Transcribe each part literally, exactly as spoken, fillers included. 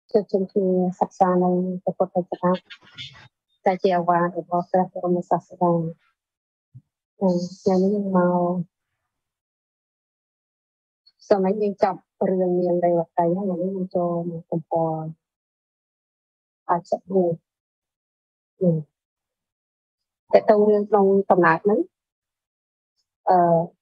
cho chân khi sắp xa này tập hợp tập hợp ta chỉ ở ngoài để bỏ ra cho mình sắp xa nhà những màu sau mấy những chọc rừng những đây là cái những cho một tập bò à chắc nhiều tại tôi trong tầm lại nữa ờ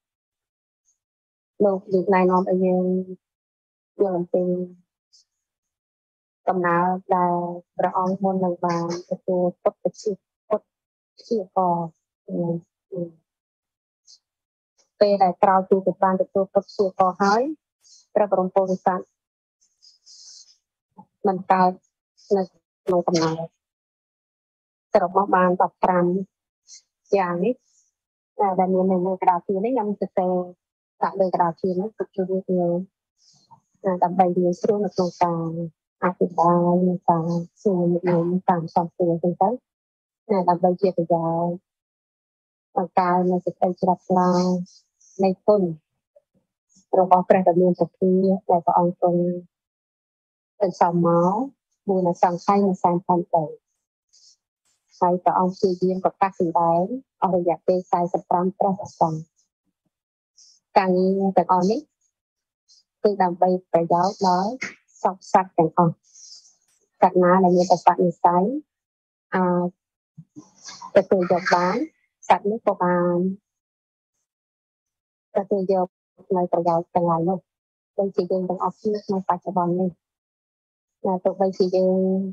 lúc việc này nó bây giờ giờ làm tiền tầm nào là ra on môn lần vàng tôi tốt cái chi tốt chi cò về lại trao từ cái ban tôi tốt chi cò hỏi ra vào phố đi sản mình cao là nó tầm nào từ một ban tập trăm dạng ấy là đàn nhiên này cái đào tiền đấy nhằm thực tế tại đây cái đào tiền nó cực kỳ nhiều đặc biệt là số lượng công sản áp dụng bài và số lượng sản phẩm từ thực tế là đặc biệt là bây giờ ở cái này sẽ phải đặt làในต้นเราก็ประดำเนินจากที่เราก็เอาตรงเป็นสองเมาส์มูลสังไข่ในสามพันตัวใช้ก็เอาสี่เดือนกับการสิ่งใดเอาระยะเป็นสายสัปดาห์ประมาณสองการนี้แต่ก่อนนี้คือดำไปประโยชน์น้อยสอบสักแต่ก่อนจากนั้นเรามีแต่สัตว์ในไซส์อ่าจะตัวหยกบ้านสัตว์นี้ประมาณจะตัวหยกในประโยชน์เป็นหลายโลกเป็นสีแดงเป็นออฟฟิศในปัจจุบันนี้là tụi bay chỉ mình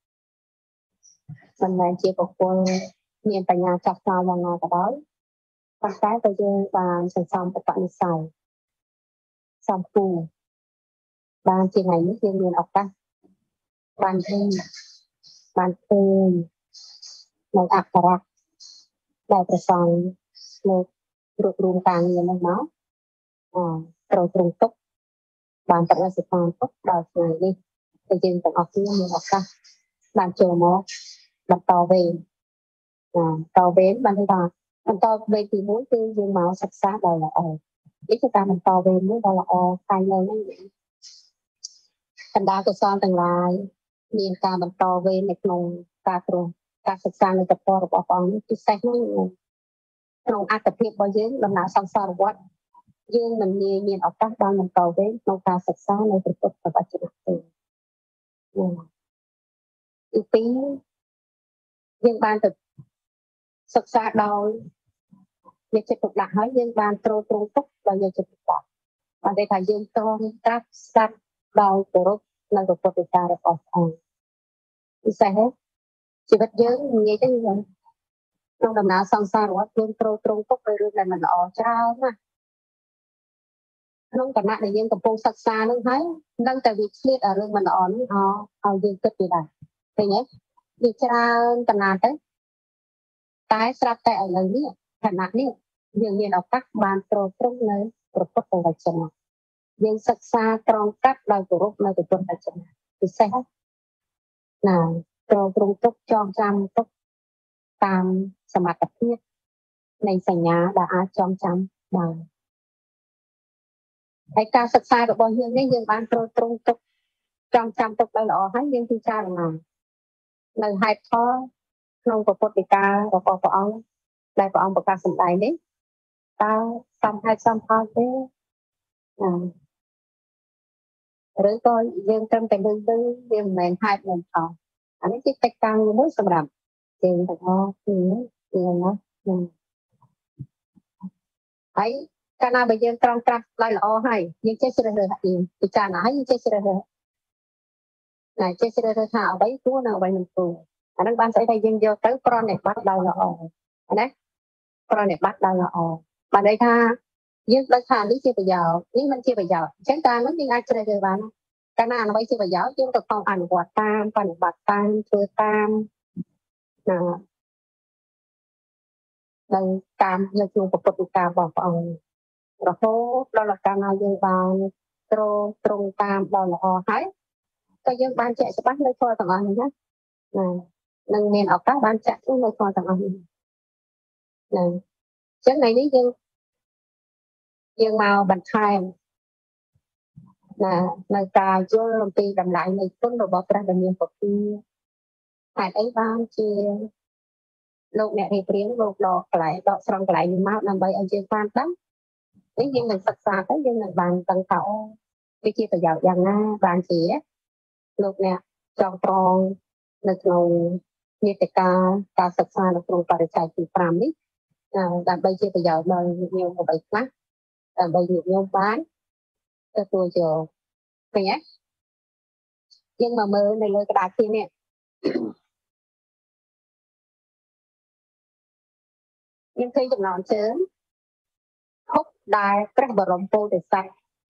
là chỉ có quân miền tại nhà chặt sao vào ngày cả đó con cái bây giờ bàn xong xong các bạn xài xong phù bàn chỉ này những thiên nhiên ọc ta bàn thêm bàn thêm một ạc cà rạc đại trở xong một rụt rùm càng nhiều mong máu rồi trùng túc bàn tập ra sự toàn túc đào này đi bây giờ tụi ọc thiên nhiên ọc ta bàn chờ một bàn tàu về à, tàu bến bàn thứ ba bàn tàu về thì muốn tư dương máu sạch sát đầu là ồ ít cho ta bàn tàu về muốn đâu là ồ khai lên nó vậy thành đa của son từng lại miền ca bàn tàu về này nông ca trùng ca sạch sát này tập to của bọn cái sách nó nông ác tập hiệp bao nhiêu làm nào xong sao rồi dương mình nhìn nhìn ở các ban bàn tàu về nông ca sạch sát này tập tốt và bắt chước từ ý tính dương ban thực sạch sát đôi việc chế tục đặt hỏi dương ban trô trô túc là việc chế tục đặt và đây là dương trô các sát đôi của rốt là của cô ta được ở phòng đi xe hết chỉ bắt dương nghe chứ như trong đầm nào xong xa rồi dương trô trô túc rồi rồi mình ở trao mà không cần nặng thì dương cầm phong sạch xa nó thấy đang tại vì liệt ở rừng mình ở nó ở dương kết gì đây thì nhé đi trao cần nặng đấy cái sắp tại ở lầnนี้ขนาดนี้យើងមានឱកាសបានត្រួតត្រងនៅប្រពុតវចនៈយើងសិក្សាត្រង់កាត់ដោយគោរពនៅប្រពុតវចនៈពិសេសណាត្រង់ត្រង់ទុកចងចាំទុកតាមសមត្ថភាពនៃសញ្ញាដែលអាចចងចាំបានហើយការសិក្សារបស់យើងនេះយើងបានត្រួតត្រងទុកចងចាំទុកដោយល្អហើយយើងពិចារណានៅហេតុផលក្នុងប្រពុតវិការរបស់ព្រះអង្គដែលព្រះអង្គប្រកាសសម្ដែងនេះតើសំហេតុសំផលទេឬក៏យើងត្រឹមតែលើលើវាមិនមែនហេតុមិនផលអានេះជាកិច្ចការមួយសម្រាប់យើងទាំងអស់គ្នាយើងណាហើយកាលណាបើយើងត្រង់ត្រាស់ដោយល្អហើយយើងចេះជ្រើសរើសយើងពិចារណាហើយយើងចេះជ្រើសរើសណាចេះជ្រើសរើសថាអ្វីគួរនិងអ្វីមិនគួរអានឹងបានស្អីថាយើងយកទៅប្រណិប័តដោយល្អណាប្រណិប័តដោយល្អបានន័យថាយើងដឹងថានេះជាប្រយោជន៍នេះមិនជាប្រយោជន៍អញ្ចឹងតាមនោះយើងអាចជ្រើសរើសបានកាលណាអ្វីជាប្រយោជន៍យើងទៅខំអនុវត្តតាមបប្រតិបត្តិតាមធ្វើតាមណាដោយតាមនៅក្នុងពុទ្ធវិការរបស់ព្រះអង្គរហូតដល់កាលណាយើងបានត្រង់ត្រង់តាមដល់ល្អហើយក៏យើងបានជាក់ច្បាស់នៅធម៌ទាំងអស់នេះណានឹងមានឱកាសបានចាក់នៅធម៌ទាំងអស់នេះណាអញ្ចឹងថ្ងៃនេះយើងយើងមកបន្ថែម nè nơi ta vô làm pi làm lại này tuân đồ bọc ra đầm miền Phật kia hạt ấy ban chia lục nè thì tiếng lục đỏ lại đỏ xong lại nhưng mà làm vậy anh chơi quan lắm nếu như mình sạch sạch tới nhưng mình bàn tầng thảo cái chia từ giàu giang na bàn chỉ lục nè trong tròn lực nồng như thế ca ca sạch sạch lực nồng phải chạy từ pram đi làm bây chia từ giàu đời nhiều một bảy mắt làm bây nhiều nhiều bán cho tôi chờ phải nhé nhưng mà mơ này lời cái đá kia nè nhưng khi chúng nó sớm hút đai các bờ rồng po để sạch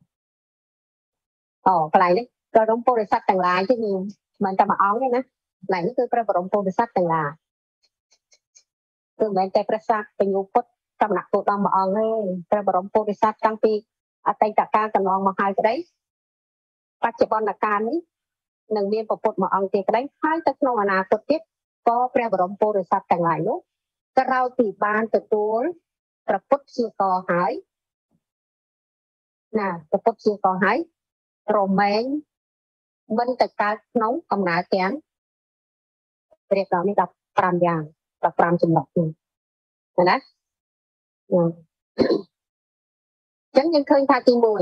ồ cái này đấy bờ rồng po để sạch tầng lại chứ nhiều mình ta mà óng đấy nè này nóคือbờ rồng po để sạch tầng lạiคือมันแต่ประสาทเป็นยุคสำนักตัวดำมาเองเลยบรมโพธิสัตว์ตั้งปีอาศัยจากการกำลังมาหายก็ได้ปัจจุบันการนี้หนึ่งเวียนประพุทธมาเองเจก็ได้ให้ตั้งนอนาคตที่ก็พระบรมโพธิสัตว์แต่งหลายนู้ก็เราตีบานตัวตัวประพุทธเชื่อก่อหายน่ะประพุทธเชื่อก่อหายโรแมนมันแต่การน้องกำหนาแข็งเรียกเรานี่กับปรามยางกับปรามจำลองนะนะฉันยังเคยทาตีมวย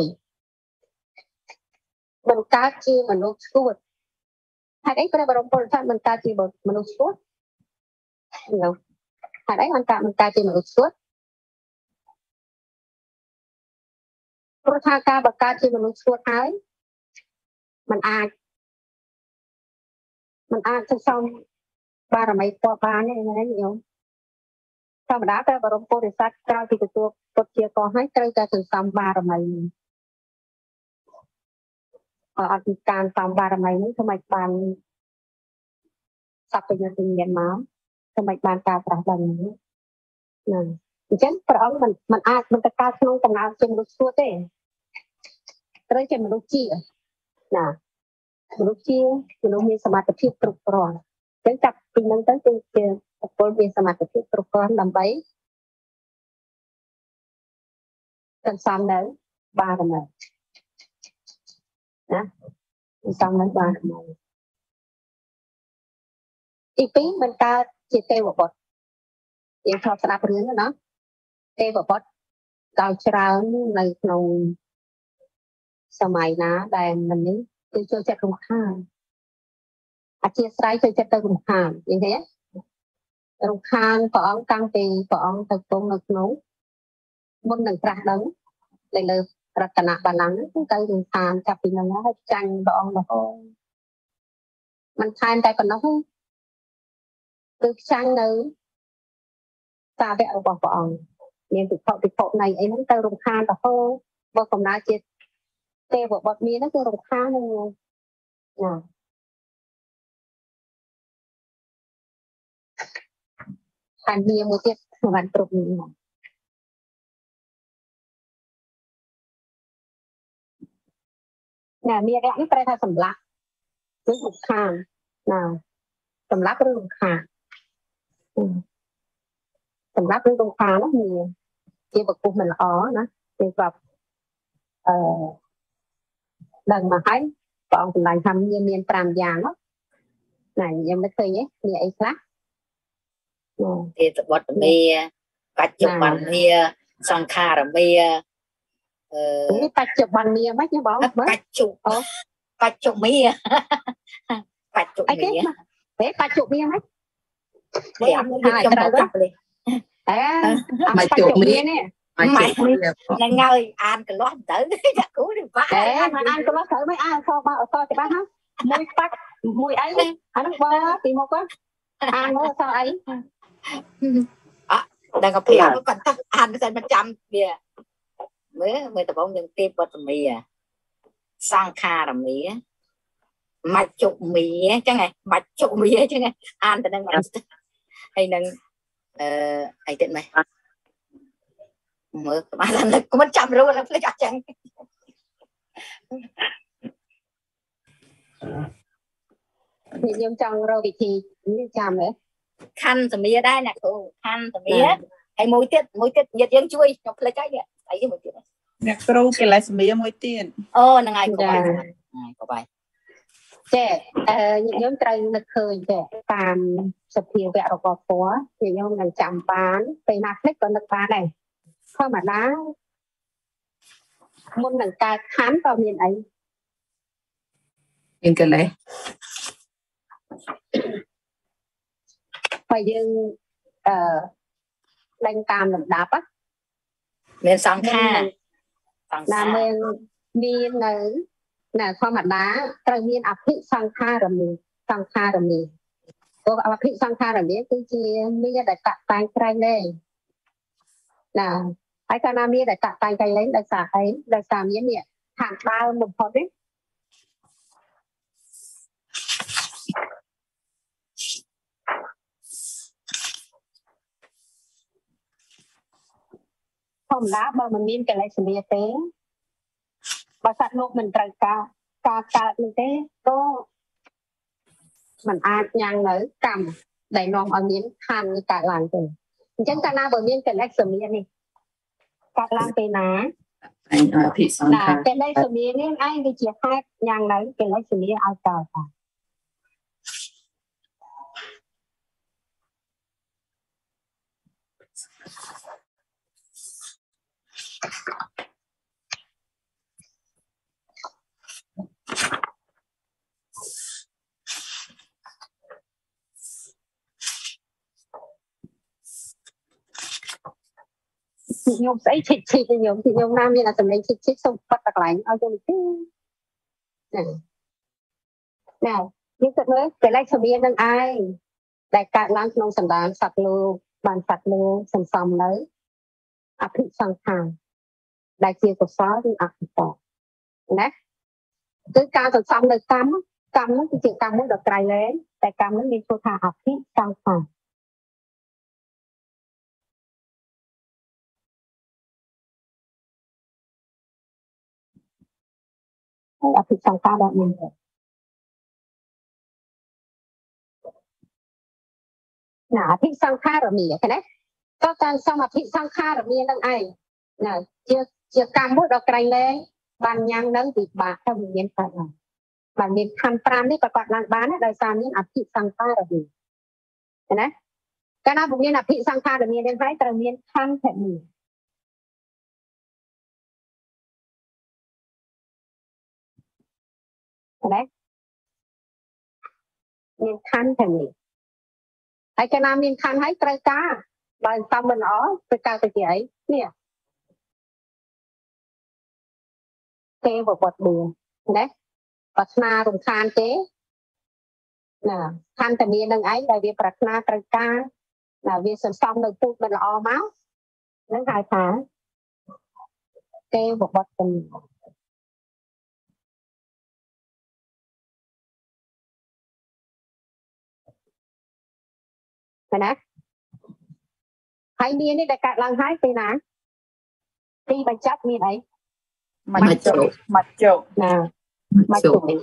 มันกาจีมนุษย์ชั่วหากไอ้พระบรมโพธิสัตว์มันกาจีมนุษย์ชั่วเนาะหากไอ้มันกามันกาจีมนุษย์ชั่วพระธาตุกาบกาจีมนุษย์ชั่วท้ายมันอาจมันอาจจะซ่อมบารมีตัวบ้านนี่ไงนี่โยมธรรมดาพระบรมโพธิสัตว์กล่าวที่ตัวปฏิเสธก็ให้เจอการซ่อมบารมีอาธิการตามบารมีนี้ทำไมบานสัพเพญติเมียนมาทำไมบานการปราบนี้นั่นดิฉันพระองค์มันมันอาจมันจะการน้องตำนานเช่นมนุษย์ตัวเต้ก็เลยเช่นมนุษย์จีน่ะมนุษย์จีมนุษย์มีสมาธิตรุกรอนฉันจับปีนั้นตั้งแต่เจอคนมีสมาธิตรุกรอนลำไปจนซ้ำนั้นบารมีนะซ้ำนั้นบารมีอีกปีมันการจิตเตวบดยังชอบสนับสนุนเนาะเตวบดเราชราในในสมัยนะแต่มันนี้คือช่วยจัดรุมข้างอาชีพสายช่วยจัดรุมข้างอย่างเงี้ยรุมข้างพอองตั้งปีพอองตะกงนึกนู้บนหนึ่งกระดังเลยเลยรัตนบาลังก็คือรุมข้างจับปีนั้นให้จังพอองแล้วก็มันทานใจก่อนเนาะtừ sang nữ ta vẽ ở vòng vòng nên từ phậu từ phậu này ấy nó từ rồng khan là hô vô cùng nói chết tê vợ bọt mía nó từ rồng khan luôn nè thành mía một tiết mà bạn trục mía nè mía cái anh phải thay sầm lắc với rồng khan nè sầm lắc với rồng khan sầm lắc với rồng khan nó nhiều chia bậc của mình ở nữa thì gặp lần mà thấy bọn lại thăm như miền Tràm vàng đó này em đã thấy nhé như ấy khác thì bật mì bạch chụp bằng mì sang kha là mì cái bạch chụp bằng mì mấy chứ bọn bạch chụp bạch chụp mì bạch chụp mì thế bạch chụp mì mấy để ăn hai trong một cặp đi bạch chụp mì nè mày là ngơi ăn cái lót tới chắc cú đi phải để mà ăn cái lót tới mấy ai kho bao kho thì bác hả mùi bát mùi ấy ăn qua thì một quá ăn nó sao ấy à đang gặp phải nó còn thằng ăn cái mình chăm kìa mới mới tập ông những tiệm bật mì à sang kha là mì á mạch chụp mì á chứ này mạch chụp mì á chứ này ăn thì đang hay đang hay tên mày mở mà làm lực của mình chăm luôn là phải chặt chắn thì nhưng trong rồi thì như chăm đấy khăn thì mía đây nè cô khăn thì mía hay mùi tiết mùi tiết nhiệt dân chui chọc lấy cái này thấy cái mùi tiết អ្នកគ្រូគេលេសមីមួយទៀតអូហ្នឹងហើយក៏បាយក៏បាយចេះអឺខ្ញុំត្រូវនឹកឃើញចេះតាមសភាវៈរបស់ពណ៌ខ្ញុំនឹងចាំបានពេលណាខ្លះក៏នឹកបានដែរធម្មតាមុននឹងកើតខណ្ឌក៏មានអីមានកលេសបើយើងអឺដេញតាមលំដាប់ណាមានសង្ខារសង្ខារមានមាននៅណាធម្មតាត្រូវមានអភិសង្ខារមីសង្ខារមីព្រោះអភិសង្ខារមីគឺជាមានដែលតាក់តែងក្រែងលែងណាហើយកាលណាមានដែលតាក់តែងក្រែងលែងដោយសារអីដោយសារមាននេះខាងដើមបំផុតនេះធម្មតាបើមិនមានកលេសលាទេបើសត្វលោកមិនត្រូវការការកើតនេះទេក៏มันអាចញ៉ាំងនៅកម្មដែលនាំឲ្យមានខណ្ឌនេះកើតឡើងទេអញ្ចឹងកាលណាបើមានកលេសលានេះកើតឡើងពេលណាអញអភិសង្ខារកលេសលានេះឯងវាជាហេតុញ៉ាំងនៅកលេសលាឲ្យកើតឡើងខ្ញុំស្អីឈិចឈិចខ្ញុំខ្ញុំណាមានអាសម្លេងឈិចឈិចសូមបាត់តកន្លែងឲ្យខ្ញុំទីណាណានេះគិតមើលកលេសលានឹងឯងដែលកើតឡើងក្នុងសន្តានសត្វលោកបានសត្វលោកសន្សំនៅអភិសង្ខារដែលជាកុសលឬអកុសលណាគឺការសន្សំនៅកម្មកម្មនោះគឺជាកម្មមួយដ៏ក្រៃលែងតែកម្មនោះមានឈ្មោះថាអភិសង្ខារហើយអភិសង្ខារដល់មានទេណាអភិសង្ខារមានទេណាក៏ការសំអភិសង្ខារមាននឹងឯងណាជាជាកម្មមួយដ៏ក្រៃលែងបានញ៉ាំងនៅវិបាកទៅមានកើតឡើងបានមានខណ្ឌប្រាំនេះក៏គាត់ឡើងបានដែរដោយសារមានអភិសង្ខារមានណាកាលណាពុំមានអភិសង្ខារមាននឹងហើយត្រូវមានខណ្ឌភមីណាមានខណ្ឌភមីហើយកាលណាមានខណ្ឌហើយត្រូវការបើសំមិនល្អទៅកើតទៅជាអីនេះទេវបុត្រ4ណាប្រាថ្នារំខានទេណាខណ្ឌតែមាននឹងឯងដែលវាប្រាថ្នាត្រូវការណាវាសន្សំនៅពូជមិនល្អមកនឹងហៅថាទេវបុត្រទាំងណាហើយមាននេះដែលកើតឡើងហើយពេលណាទីបញ្ចប់មានអីមកជុកមកជុកណាមកជុកនេះ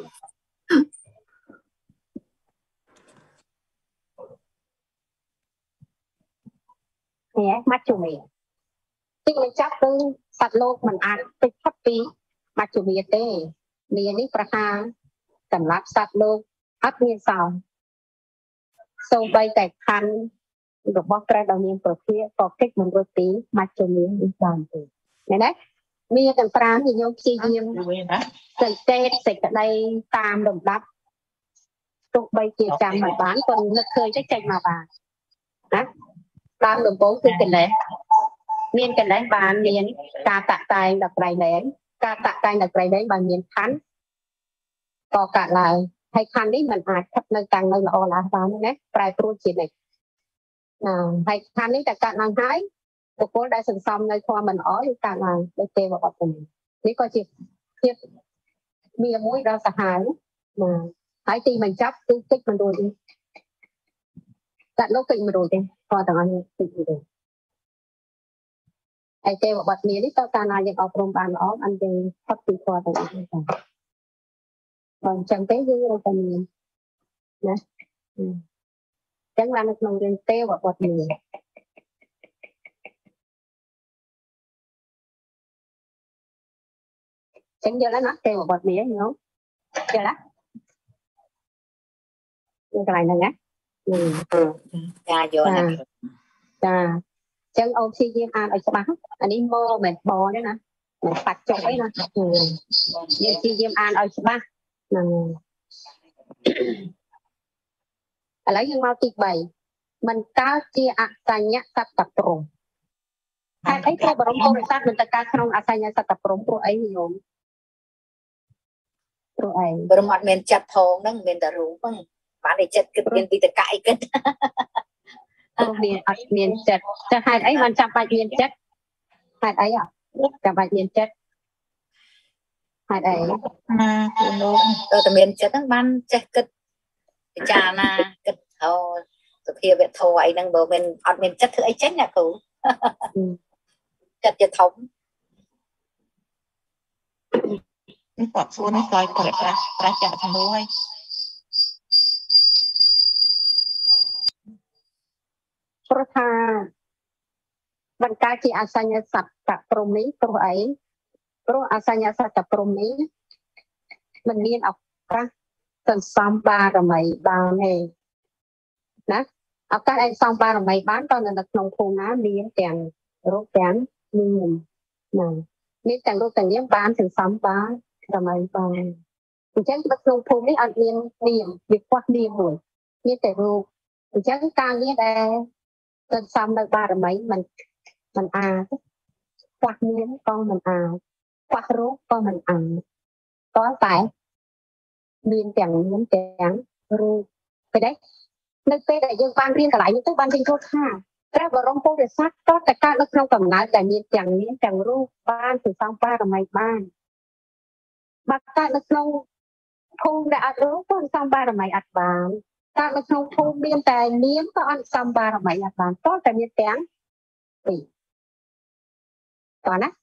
មកជុំនេះទីបញ្ចប់គឺសត្វលោកមិនអាចទៅផុតពីមកជុំវាទេមាននេះប្រហាសម្រាប់សត្វលោកអត់មានសោសូម្បីតែខណ្ឌរបស់ព្រះដ៏មានប្រភាក៏កិច្ចមិនរួចពីមកជុំនេះបានទេឃើញទេមានទាំងប្រាំញញោមព្យាយាមសង្កេតសេចក្តីតាមលំដាប់ទោះបីជាចាំមិនបានក៏នឹកឃើញទៅចេញមកបានណាតាមដំបូងគឺកលេសមានកលេសបានមានការតាក់តែងដល់ក្រៃលែងការតាក់តែងដល់ក្រៃលែងបានមានខណ្ឌក៏កើតឡើងហើយខណ្ឌនេះมันអាចស្ថិតនៅតាំងនៅល្អល្អបានណាប្រែប្រួលជានិច្ចណាហើយខណ្ឌនេះតែកើតឡើងហើយបុគ្គលដែលសន្សំនៅធម៌មិនល្អគឺកើតឡើងដូចទេវបុត្រនេះក៏ជាភាពមានមួយដ៏សាហាវណាហើយទីបញ្ចប់គឺតិចមិនរួចទេកាត់លោកតិចមិនរួចទេគាត់ទាំងអស់នេះតិចមិនរួចហើយទេវបុត្រនេះតើកាលណាយើងអប់រំបានល្អអញ្ចឹងផុតពីគាត់ទាំងអស់នេះចាបើអញ្ចឹងទេយើងរកតែមានណាអញ្ចឹងឡើងនៅក្នុងរឿងទេវបុត្រនេះ chẳng giờ nó kêu một bọt mía nhớ giờ đó cái này nè ừ cha vô nè cha chẳng ông si diêm an ở chỗ bác anh đi mơ mình bò đấy nè mình phạt chỗ ấy nè nhưng si diêm an ở chỗ bác nè lấy những mau tịch bảy mình cao chia asanya sắp tập trung hai ấy tôi bảo ông tôi sát mình ta cao trong asanya sắp tập trung của ấy nhiều rồi ấy rồi mặt mình chặt thòng đó mình đã rủ vâng bạn để chặt cái bên bị ta cãi cái rồi miền miền chặt cho hai ấy mình chặt bài miền chặt hai ấy à chặt bài miền chặt hai ấy mà rồi từ miền chặtทั้งban chặt cái cha na cái thầu từ khi về thầu ấy đang bờ mình ở miền chặt thứ ấy chết nhà cụ chặt chặt thống quạt xuống nó coi quạt ra ra chợ thằng nuôi เพราะถ้าบรรดาที่อาศัยสัตว์กับตรงนี้ตรงไอ้เพราะอาศัยสัตว์กับตรงนี้มันเรียนออกนะสันซ้ำบาร์ไม่บางเองนะเอาการไอ้ซ้ำบาร์ไม่บ้านตอนนั้นนักลงทุนนะเรียนแต่งรูปแต่งมือนะนี่แต่งรูปแต่งเลี้ยงบ้านถึงซ้ำบาร์ไม่บางดิฉันนักลงทุนนี่อันเรียนเรียนวิเคราะห์เรียนหมดนี่แต่รูปดิฉันการนี้ได้เป็นซ้ำได้บาร์ไม่มันมันอาควักเลี้ยงก็มันอาควักรูปก็มันอาcó phải miền chẳng miền chẳng rồi cái đấy nơi đây là dân ban riêng cả lại những cái ban riêng thôi ha ra vào trong phố để sát có tất cả nó không cầm lại là miền chẳng miền chẳng ru ban từ sau ba là mày ban bắt ta nó không không đã ru con sau ba là mày ắt bàn ta nó không không miền tài miền có ăn sau ba là mày ắt bàn có tại miền chẳng thì còn á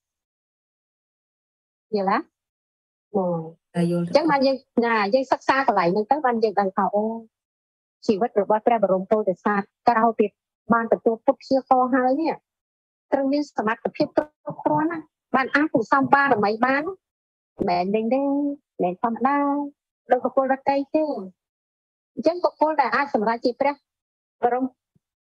nhiều lắm chẳng mà dân nhà dân sắc xa còn lại nhưng tới ban dân đằng họ chỉ vật được ba tre và rồng tôi để xa cao việt ban tập tôi phúc chia kho hai nhỉ trong những smart tập hiệp tôi khó nè ban áp cũng xong ba là mấy bán mẹ đinh đinh mẹ xong đa đâu có cô ra cây chứ chẳng có cô là ai xong ra chỉ pre và rồng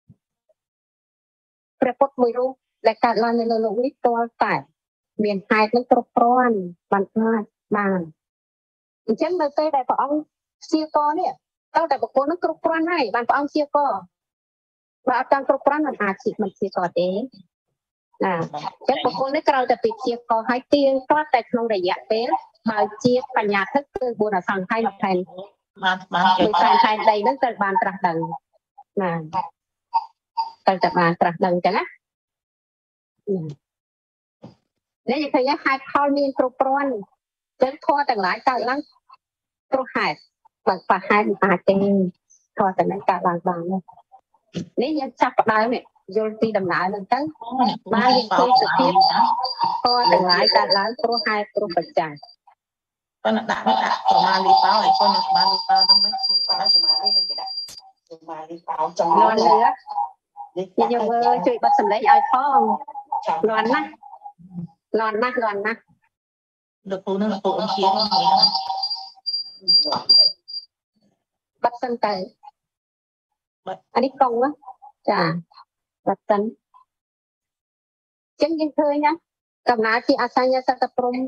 pre pot mùi ru lại cả là người lộn ít tôi phải miền hai nó trộn tròn bàn hai bàn chẳng nơi đây đại ông chia co nè tao đại bộ nó trộn tròn này bàn ông chia co và trong trộn tròn mình à chỉ mình chia co thế nè chẳng bộ nó cầu tập chia co hai tiền có tại không đại dạng thế mà chia phần nhà thức từ buồn là thằng hai lập thành mình thành thành đây nó từ bàn trạc đằng nè từ từ bàn trạc đằng chẳng á nếu như thấy hai con miên trộn tròn chẳng thua từng lại cả lắm trộn hạt và và hai à tên thua từng lại cả làng vàng luôn nếu như chắc đây này vô đi đầm lại lần tới ba những tôi sự tiếp thua từng lại cả lắm trộn hai trộn bật chàng con đã đã đã có ma lý báo này con ma lý báo nó mới con đã ma lý mình đã ma lý báo trong loan nữa nhưng nhưng chơi bắt sầm lấy ai không loan nè loan nè loan nè được phụ nữ là phụ ông kia bắt sân tay anh đi công á chà bắt sân chân những thơi nhá cầm ná thì asanya sa tập trung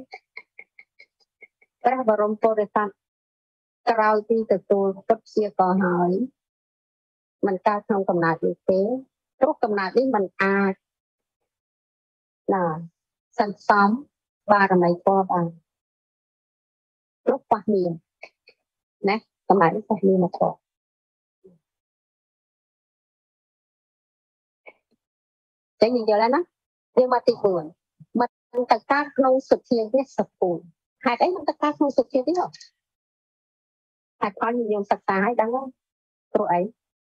ra vào rồng po để tập cao thì từ từ cấp chia có hỏi mình cao không cầm ná như thế lúc cầm ná đi mình à là sân xóm ba là mấy po bằng lúc qua miền nè cầm ná đi qua miền một po chẳng như giờ là nó nhưng mà tị buồn mà tất cả không sụt thiên với sụt buồn hai cái tất cả không sụt thiên với họ hai con nhiều sạch sái đáng không rồi ấy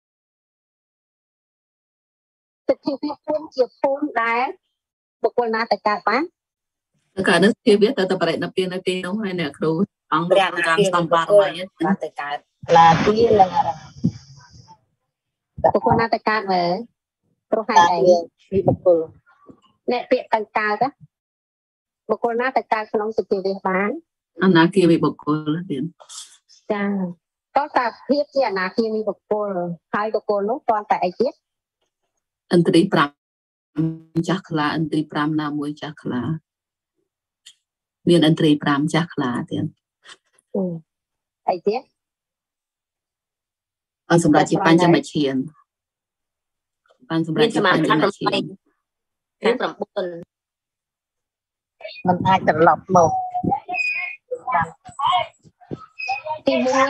sụt thiên với phun chiều phun đá một con na tất cả bán cả nước kia biết từ tập bài tập tiên tiên đúng hay nè kêu ông đang xong ba rồi tất cả là kia là một con na tất cả về rồi hai ấy bị bực bừng nè tiện tăng cao đó បុគ្គលណាទៅកើតក្នុងសភាវៈបានអនាគាវីបុគ្គលទៀតចាតើតាភាពជាអនាគាវីបុគ្គលហើយបុគ្គលនោះតើតែអីទៀតឥន្ទ្រីប្រាំចាស់ខ្លាឥន្ទ្រីប្រាំណាមួយចាស់ខ្លាមានឥន្ទ្រីប្រាំចាស់ខ្លាទៀតអីទៀតអនសម្រាប់ជាបញ្ចមឈានបានសម្រាប់ជាបញ្ចមឈានមាន 9 មិនអាចត្រឡប់មកទី 1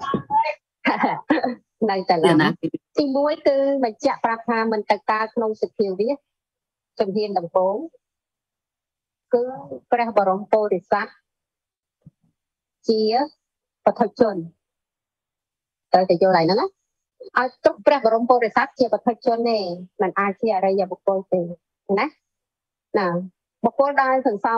នៅតែឡើយទី 1 គឺបញ្ជាក់ប្រាប់ថាមិនទៅកើតក្នុងសភាវៈជំហានដំបូងគឺព្រះបរមពុរិស័ទជាបឋិជនត្រូវតែយល់ហើយហ្នឹងណាឲ្យទុកព្រះបរមពុរិស័ទជាបឋិជនទេមិនអាចជាអរិយបុគ្គលទេណាណាបុគ្គលដែលសន្សំ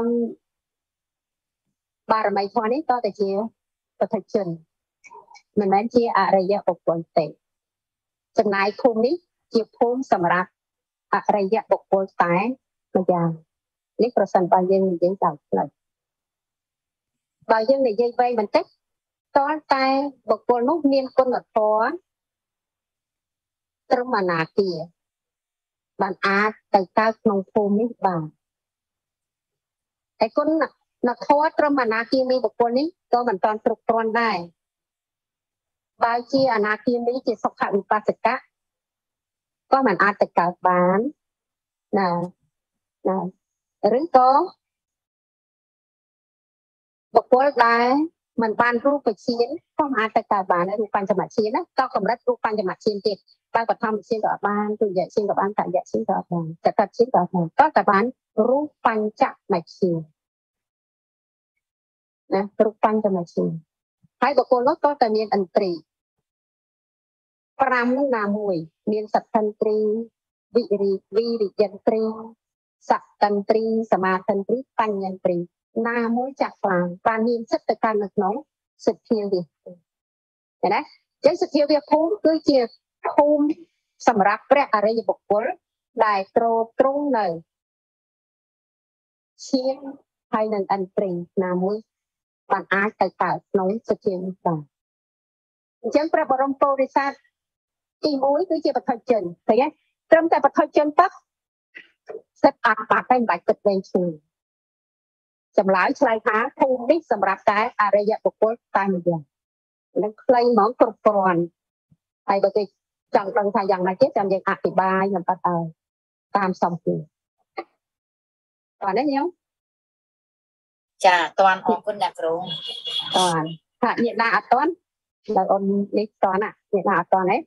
បារមីធម៌នេះតើតែជាបឋិជនមិនមែនជាអរិយបុគ្គលទេចំណាយភូមិនេះជាភូមិសម្រាប់អរិយបុគ្គលតែម្យ៉ាងនេះប្រសិនបើយើងនិយាយដល់ផ្លូវបើយើងនិយាយវែងបន្តិចតើតែបុគ្គលនោះមានគុណធម៌ត្រឹមអនាគាបានអាចទៅកើតក្នុងភូមិនេះបានតែគុណនធម៌ត្រឹមអនាគាមីបុគ្គលនេះក៏មិនតាន់គ្រប់គ្រាន់ដែរបើជាអនាគាមីជាសុខវិបស្សកៈក៏មិនអាចទៅកើតបានណាណាឬក៏បុគ្គលដែលមិនបានរូបឈានក៏មិនអាចទៅកើតបានរូបបញ្ចមឈានណាក៏កម្រិតរូបបញ្ចមឈានទៀតបើបឋមឈានក៏បានទុតិយឈានក៏បានតតិយឈានក៏បានចតុឈានក៏បានក៏តែបានរូបបញ្ចមឈានណារូបបញ្ចមឈានហើយបុគ្គលនោះក៏តែមានឥន្ទ្រី5នោះណាមួយមានសក្ខន្ទ្រីវិរិវិរិយន្ទ្រីសក្ខន្ទ្រីសមាធិន្ទ្រីបញ្ញន្ទ្រីណាមួយចាក់ខ្លាំងបានមានសិទ្ធិទៅកាន់នៅក្នុងសទ្ធាវិភូមិឃើញទេចឹងសទ្ធាវិភូមិគឺជាភូមិសម្រាប់ព្រះអរិយបុគ្គលដែលទ្រទ្រង់នៅឈានហើយនឹងឥន្ទ្រីណាមួយបានអាចទៅកើតក្នុងសទ្ធាវិភូមិអញ្ចឹងព្រះបរមពុរិស័ទទី 1 គឺជាបឋិជនឃើញទេត្រឹមតែបឋិជនទៅសិតអត់បាត់តែមិនបាច់គិតវែងឆ្ងាយចម្លើយឆ្លើយថាភូមិនេះសម្រាប់តែអរិយបុគ្គលតែម្យ៉ាងនឹងខ្លីហ្មងគ្រប់គ្រាន់ហើយបើគេចង់ដឹងថាយ៉ាងណាទៀតចាំយើងអธิบายលម្អិតឲ្យតាមសំគួរតោះនេះញោមចាតន់អរគុណអ្នកគ្រូតន់ថាញាតិណាអត់តន់ដល់អូននេះតន់ណាញាតិណាអត់តន់ទេ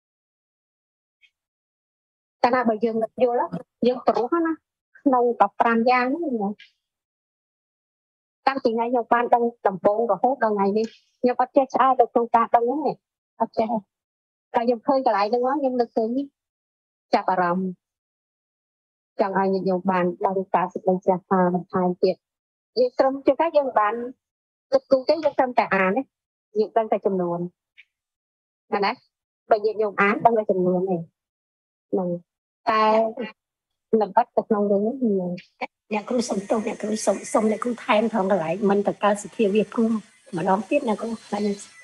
តែណាបើយើងនឹកយល់យើងប្រុសណាក្នុងដប់5យ៉ាងហ្នឹងតាំងពីថ្ងៃខ្ញុំបានដឹងដំបូងរហូតដល់ថ្ងៃនេះខ្ញុំអត់ចេះឆ្អែតទៅក្នុងការដឹងទេអត់ចេះតែខ្ញុំឃើញកន្លែងហ្នឹងខ្ញុំនឹកឃើញចាប់អារម្មណ៍ចង់ឲ្យខ្ញុំបានដល់ការសិក្សាចាស់ថាបន្ថែមទៀតយើងត្រឹមជួនកាលយើងបានគិតគូរទេយើងត្រឹមតែអានទេយើងដឹងតែចំនួនណាណាបើយើងខ្ញុំអានដឹងតែចំនួនទេហ្នឹងតែលម្អិតទៅក្នុងរឿងនេះអ្នកគ្រូសុំទោសអ្នកគ្រូសុំសុំអ្នកគ្រូថែមផងកន្លែងមិនទៅកើតសភាវៈភូមិម្ដងទៀតអ្នកគ្រូតែ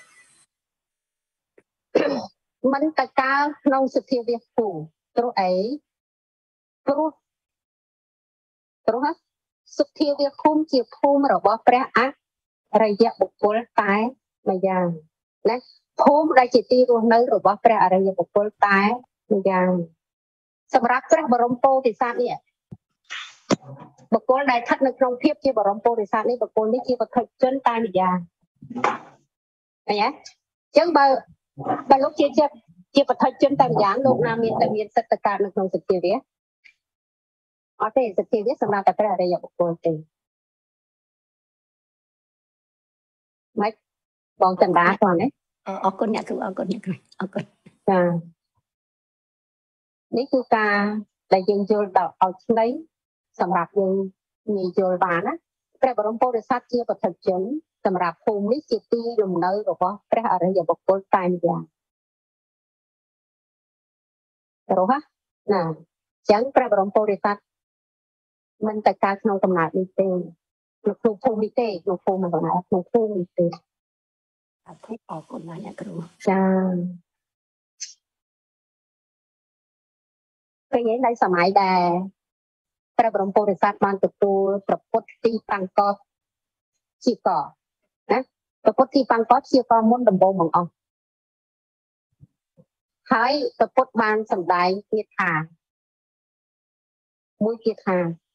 មិនទៅកើតក្នុងសភាវៈភូមិព្រោះអីព្រោះព្រោះសភាវៈភូមិជាភូមិរបស់ព្រះអរិយបុគ្គលតែម្យ៉ាងណាភូមិដែលជាទីរស់នៅរបស់ព្រះអរិយបុគ្គលតែម្យ៉ាងសម្រាប់ព្រះបរមពោធិសត្វនេះបុគ្គលដែលស្ថិតនៅក្នុងភាពជាបរមពោធិសត្វនេះបុគ្គលនេះជាបឋិជនតែម្យ៉ាងឃើញទេអញ្ចឹងបើបើលោកជាជាជាបឋិជនតែម្យ៉ាងលោកណាមានតែមានសិទ្ធិកើតនៅក្នុងសទ្ធាវៈអត់ទេសទ្ធាវៈសម្រាប់តែព្រះអរិយបុគ្គលទេម៉េចបងចន្ទាគាត់ណាអរគុណអ្នកគ្រូអរគុណអ្នកគ្រូអរគុណចានេះគឺការដែលយើងយល់ដល់ឲ្យខ្លីសម្រាប់យើងងាយយល់បានណាព្រះបរមពុរិស័ទជាបឋិជនសម្រាប់ភូមិនេះជាទីលំនៅរបស់ព្រះអរិយបុគ្គលតែម្យ៉ាងរហ័សណាអញ្ចឹងព្រះបរមពុរិស័ទមិនតែកើតក្នុងកំណើតនេះទេលោកគ្រូភូមិទេលោកគ្រូមិនបានលោកគ្រូភូមិទេអធិអរគុណណាស់អ្នកគ្រូចាពេលនេះនៅសម័យដែលព្រះបរមពុទ្ធសាសនាបានទទួលប្រពុតទីបង្កប់ជាកណាប្រពុតទីបង្កប់ជាកមុនដំបូងបង្អស់ហើយប្រពុតបានសម្ដែងទៀតថាមួយទៀតថា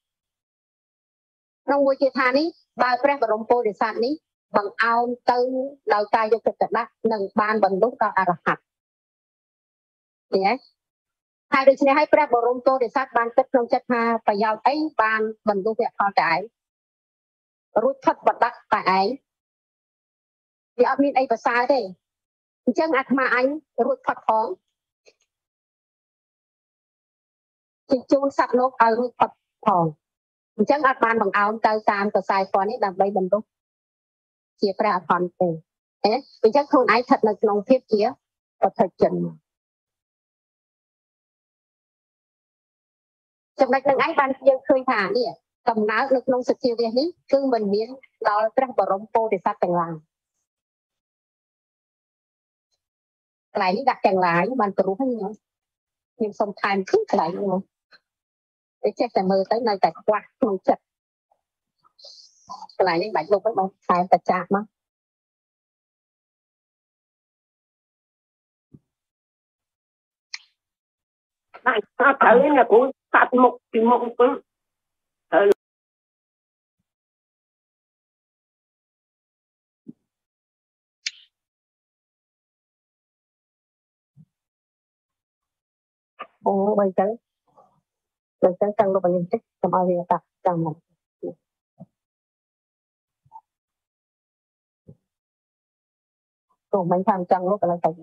ក្នុងមួយទៀតថានេះបើព្រះបរមពុទ្ធសាសនានេះបង្អោនទៅដោយការយកចិត្តទុកដាក់នឹងបានបរលុះដល់អរហន្តឃើញទេហើយដូច្នេះហើយព្រះបរមពុទ្ធសាសនាបានគិតក្នុងចិត្តថាប្រយោជន៍អីបានបរលុះវគ្គផលតែឯងរួចផុតបដិតែឯងវាអត់មានអីប្រសើរទេអញ្ចឹងអាត្មាអញរួចផុតផងជញ្ជូនសត្វលោកឲ្យរួចផុតផងអញ្ចឹងអត់បានបង្អោនទៅតាមកខ្សែធម៌នេះដើម្បីបរលុះជាព្រះអរហន្តទេអញ្ចឹងខ្លួនឯងស្ថិតនៅក្នុងភាពជាពុទ្ធជនចំណុចនឹងឯងបានយើងឃើញថានេះកំណើតនៅក្នុងសទ្ធាវាសនេះគឺមិនមានដល់ព្រះបរមពុទ្ធសាសនាទាំងឡាយកន្លែងនេះដាក់ទាំងឡាយបានព្រោះហ្នឹងខ្ញុំសុំថែមគឺកន្លែងហ្នឹងតែចេះតែមើលទៅនៅតែខ្វះក្នុងចិត្តកន្លែងនេះបាច់លុបទៅបងថែមតែចាក់មកបាទអត់ត្រូវទេណាគ្រូកាត់មុខពីមុខទៅត្រូវអូបើចឹងបើចឹងចង់លុបឲ្យតិចកុំឲ្យវាតាក់ចាំមកគោមិនថាចង់លុបឥឡូវទៅ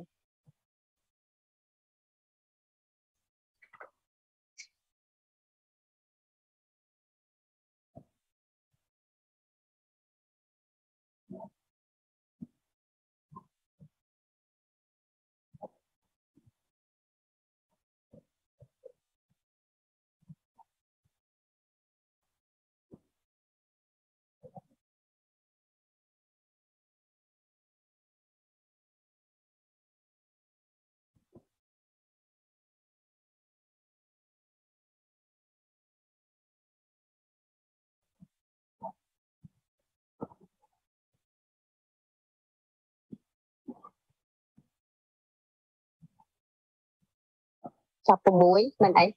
ចាប់6មិនអី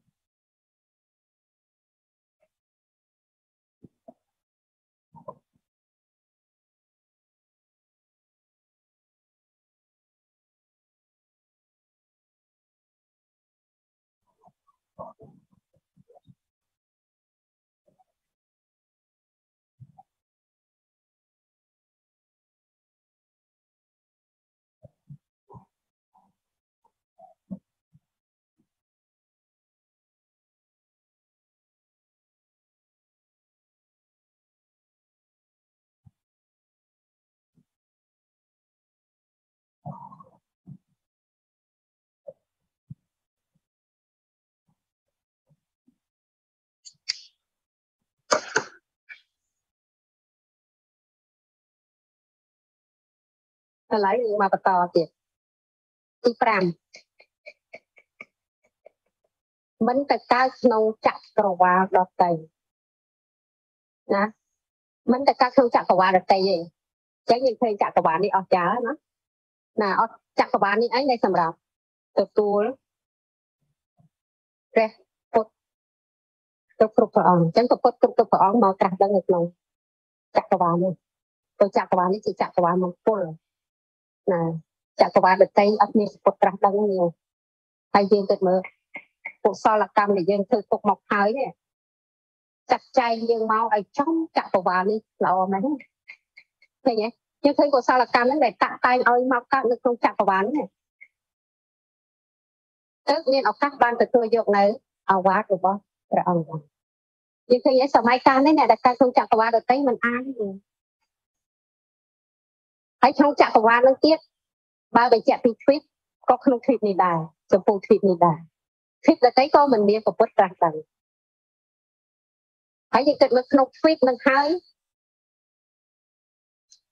ឥឡូវយើងមកបន្តទៀតទី5មិនទៅកើតក្នុងចក្រវាលដតីណាមិនទៅកើតក្នុងចក្រវាលដតីទេអញ្ចឹងយើងឃើញចក្រវាលនេះអស់ចាណាណាអស់ចក្រវាលនេះអីដែលសម្រាប់ទទួលព្រះពុទ្ធទៅគ្រប់ព្រះអង្គអញ្ចឹងពុទ្ធគ្រប់គ្រប់ព្រះអង្គមកត្រាស់ដឹងនៅក្នុងចក្រវាលនេះទៅចក្រវាលនេះជាចក្រវាលមង្គលណាចក្រវាលដតីអត់មានពុទ្ធត្រាស់ដឹងទេហើយយើងទៅមើលកុសលកម្មដែលយើងធ្វើទុកមកហើយនេះចាត់ចែងយើងមកឲ្យចំចក្រវាលនេះល្អមែនឃើញទេយើងឃើញកុសលកម្មហ្នឹងដែលតាក់តែងឲ្យមកកើតនៅក្នុងចក្រវាលនេះទើបមានឱកាសបានទទួលយកនៅអាវាតរបស់ព្រះអង្គយើងឃើញសម័យកាលនេះអ្នកដែលកើតក្នុងចក្រវាលដតីមិនអាចទេហើយក្នុងចក្រវាលនឹងទៀតបើបញ្ជាក់ពីទ្វីបក៏ក្នុងទ្វីបនេះដែរចំពោះទ្វីបនេះដែរទ្វីបដតីក៏មិនមានពុទ្ធត្រាស់ដឹងហើយយើងគិតមើលក្នុងទ្វីបនឹងហើយ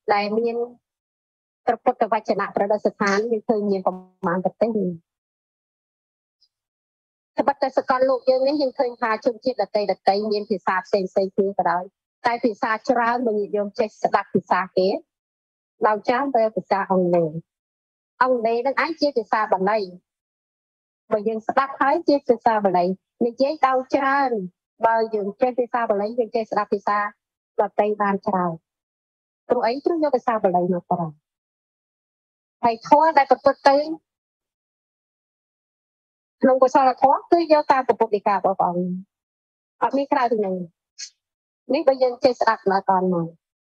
lại miềnประពុទ្ធវចនៈប្រដិស្ថានយើងឃើញមានប្រមាណប្រទេសតែបតែសកលលោកយើងនេះយើងឃើញថាជនជាតិដទៃដទៃមានភាសាផ្សេងផ្សេងគ្នាក៏ដោយតែភាសាច្រើនបើនិយមចេះស្ដាប់ភាសាគេដល់ចាំទៅភាសាអង់គ្លេសអង់គ្លេសនឹងអាចជាភាសាបាលីបើយើងស្ដាប់ហើយជាភាសាបាលីនិយាយដល់ច្រើនបើយើងចេះភាសាបាលីយើងចេះស្ដាប់ភាសាដទៃបានច្រើនព្រោះអីព្រោះយកភាសាបាលីមកប្រើហើយធម៌ដែលប្រពុតទៅក្នុងកុសលធម៌គឺយកតាមពុទ្ធដីការបស់ព្រះអង្គអត់មានក្រៅពីនេះនេះបើយើងចេះស្ដាប់ដល់តមក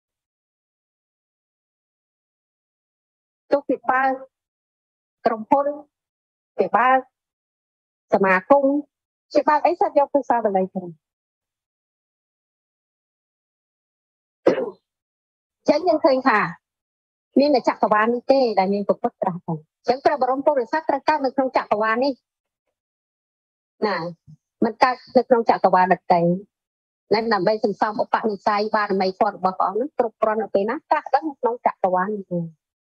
ទុកពីបើក្រុមហ៊ុនពីបើសមាគមជាបើអីសិតយកភាសាបាលីទៅចឹងយើងឃើញថាមានតែចក្រវាលនេះទេដែលមានពុទ្ធត្រាស់ទៅអញ្ចឹងព្រះបរមពុរិស័ទត្រូវកើតនៅក្នុងចក្រវាលនេះណាមិនកើតនៅក្នុងចក្រវាលដទៃណាដើម្បីសន្សំឧបនិស្ស័យបារមីធម៌របស់ព្រះអង្គនឹងគ្រប់គ្រាន់នៅពេលណាត្រាស់ដឹងក្នុងចក្រវាលនេះ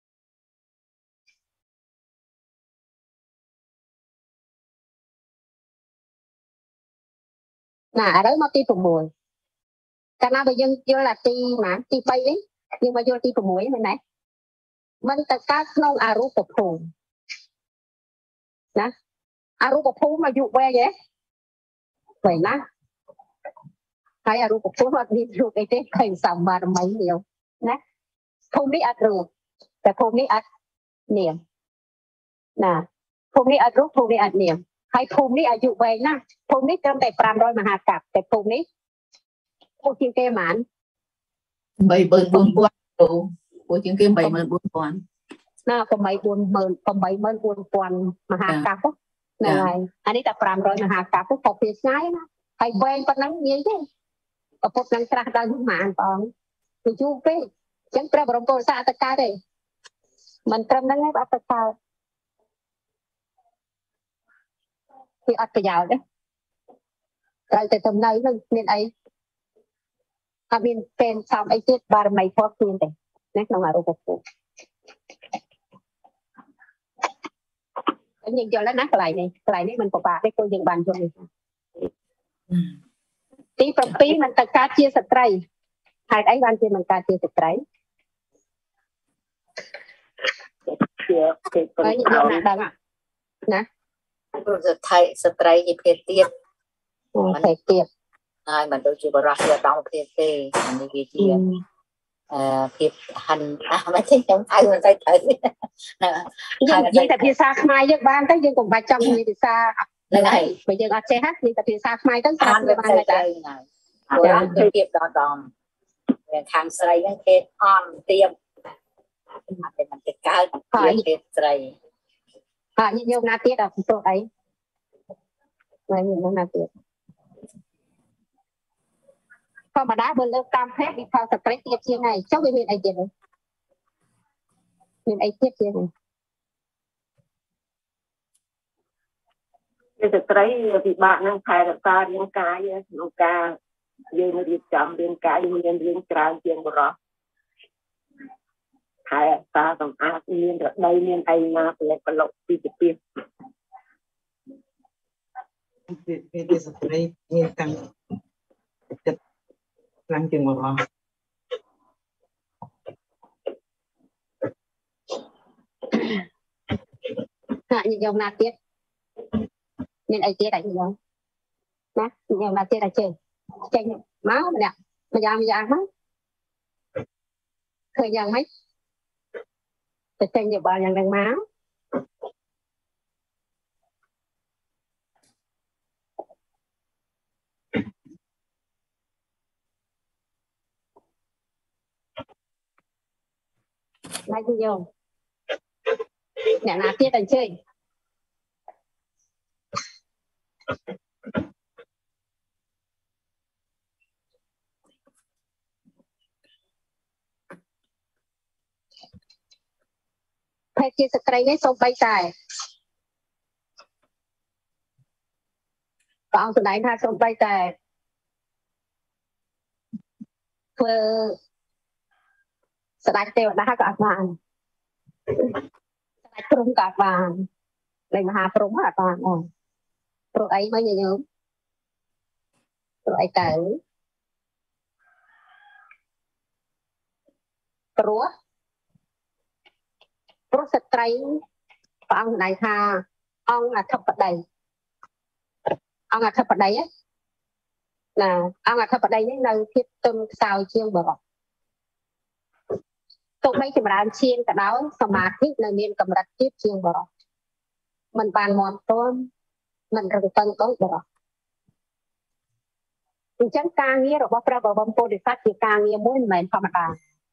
ណាឥឡូវមកទី6កាលណាបើយើងយល់អាទីណាទី3នេះយើងមកយល់ទី6មែនទេមិនទៅកើតក្នុងអរូបភូមិណាអរូបភូមិអាយុវែងហ៎វែងណាស់ហើយអរូបភូមិអត់មានរូបអីទេឃើញសម្បារមីនេះណាភូមិនេះអត់រូបតែភូមិនេះអត់នាមណាភូមិនេះអត់រូបភូមិនេះអត់នាមហើយភូមិនេះអាយុវែងណាស់ភូមិនេះត្រឹមតែប្រាំរយមហាកັບតែភូមិនេះពូជាងគេហ្មងបីបឺនបួនពាន់គ្រូពូជាងគេបីម៉ឺនបួនពាន់ណា84000 84000មហាកັບហ្នឹងហើយអានេះតែប្រាំរយមហាកັບទៅពីឆ្ងាយណាហើយវែងប៉ុណ្ណឹងនិយាយទេប្រពុតនឹងត្រាស់ដល់ប្រហែលបងគឺយូរពេកអញ្ចឹងព្រះបរមពុទ្ធសាសនាទៅកើតទេមិនត្រឹមហ្នឹងទេអត់ទៅកើតគឺអត់ប្រយោជន៍ទេត្រូវតែទៅនៅនឹងមានអីអត់មានពេលសំអីទៀតបារមីធម៌គ្មានទេនៅក្នុងអរូបភូមិយើងយល់แล้วណាកន្លែងនេះកន្លែងនេះមិនពិបាកទេព្រោះយើងបានយល់នេះទី7มันទៅកើតជាស្ត្រីហេតុអីបានជាមិនកើតជាស្ត្រីជាគេទៅហើយយើងណាដឹងណាព្រោះស្ត្រីស្ត្រីជាភេទទៀតភេទទៀតហើយមិនដូចជាបរិសុទ្ធជាដល់ភេទទេនេះវាជាអឺភាពហាន់អស់មិនទេខ្ញុំហៅមិនទៅទៅយើងនិយាយតែភាសាខ្មែរយើងបានទៅយើងកុំបាច់ចង់និយាយភាសាហ្នឹងហើយបើយើងអត់ចេះហ្នឹងនិយាយតែភាសាខ្មែរទៅស្រាប់ទៅបានតែព្រោះគឺភាពដដំខាងស្រីហ្នឹងគេអន់ទៀមអត់តែមិនទៅកើតហើយភេទស្រីហើយយើងណាទៀតអត់ព្រោះអីហើយយើងណាទៀតធម្មតាបើលើកតាមភេទវិផាស្ត្រីទៀតជាងហើយចុះវាមានអីទៀតទេមានអីទៀតជាងនេះស្ត្រីពិបាកនឹងថែរក្សារាងកាយក្នុងការយើងរៀបចំរាងកាយមានរាងច្រើនជាងបរិសុទ្ធថែរក្សាសម្អាតមានរដូវមានអីណាផលិតផលុកពីពីពីពីស្ត្រីមានតាំងចិត្តខ្លាំងជាងបរិសុទ្ធហាក់យកណាទៀតមានអីទៀតអាចយកណាយកណាទៀតអាចចេញចេញមកម្នាក់ម្យ៉ាងម្យ៉ាងមកឃើញយ៉ាងម៉េចទៅចេញយកបាល់យ៉ាងហ្នឹងមកណាយកអ្នកណាទៀតអញ្ជើញភេទជាស្ត្រីនេះសូម្បីតែព្រះអង្គសម្ដែងថាសូម្បីតែធ្វើស្ដេចទេវតាក៏អត់បានស្ដេចព្រំក៏អត់បានលេខមហាព្រំអត់បានអូព្រោះអីមកញញោមព្រោះអីទៅព្រោះព្រោះស្ត្រីព្រះអង្គណៃថាអង្គអធិបតីអង្គអធិបតីណាអង្គអធិបតីនេះនៅភាពទន់ខ្សោយជាងបរិបទោះបីចម្រើនឈានក៏ដោយសមាធិនៅមានកម្រិតទៀតជាងបរិបមិនបានមន់ទន់មិនរឹងតឹងដូចបរិបអញ្ចឹងការងាររបស់ព្រះបរមពុទ្ធិសត្វជាការងារមួយមិនមែនធម្មតា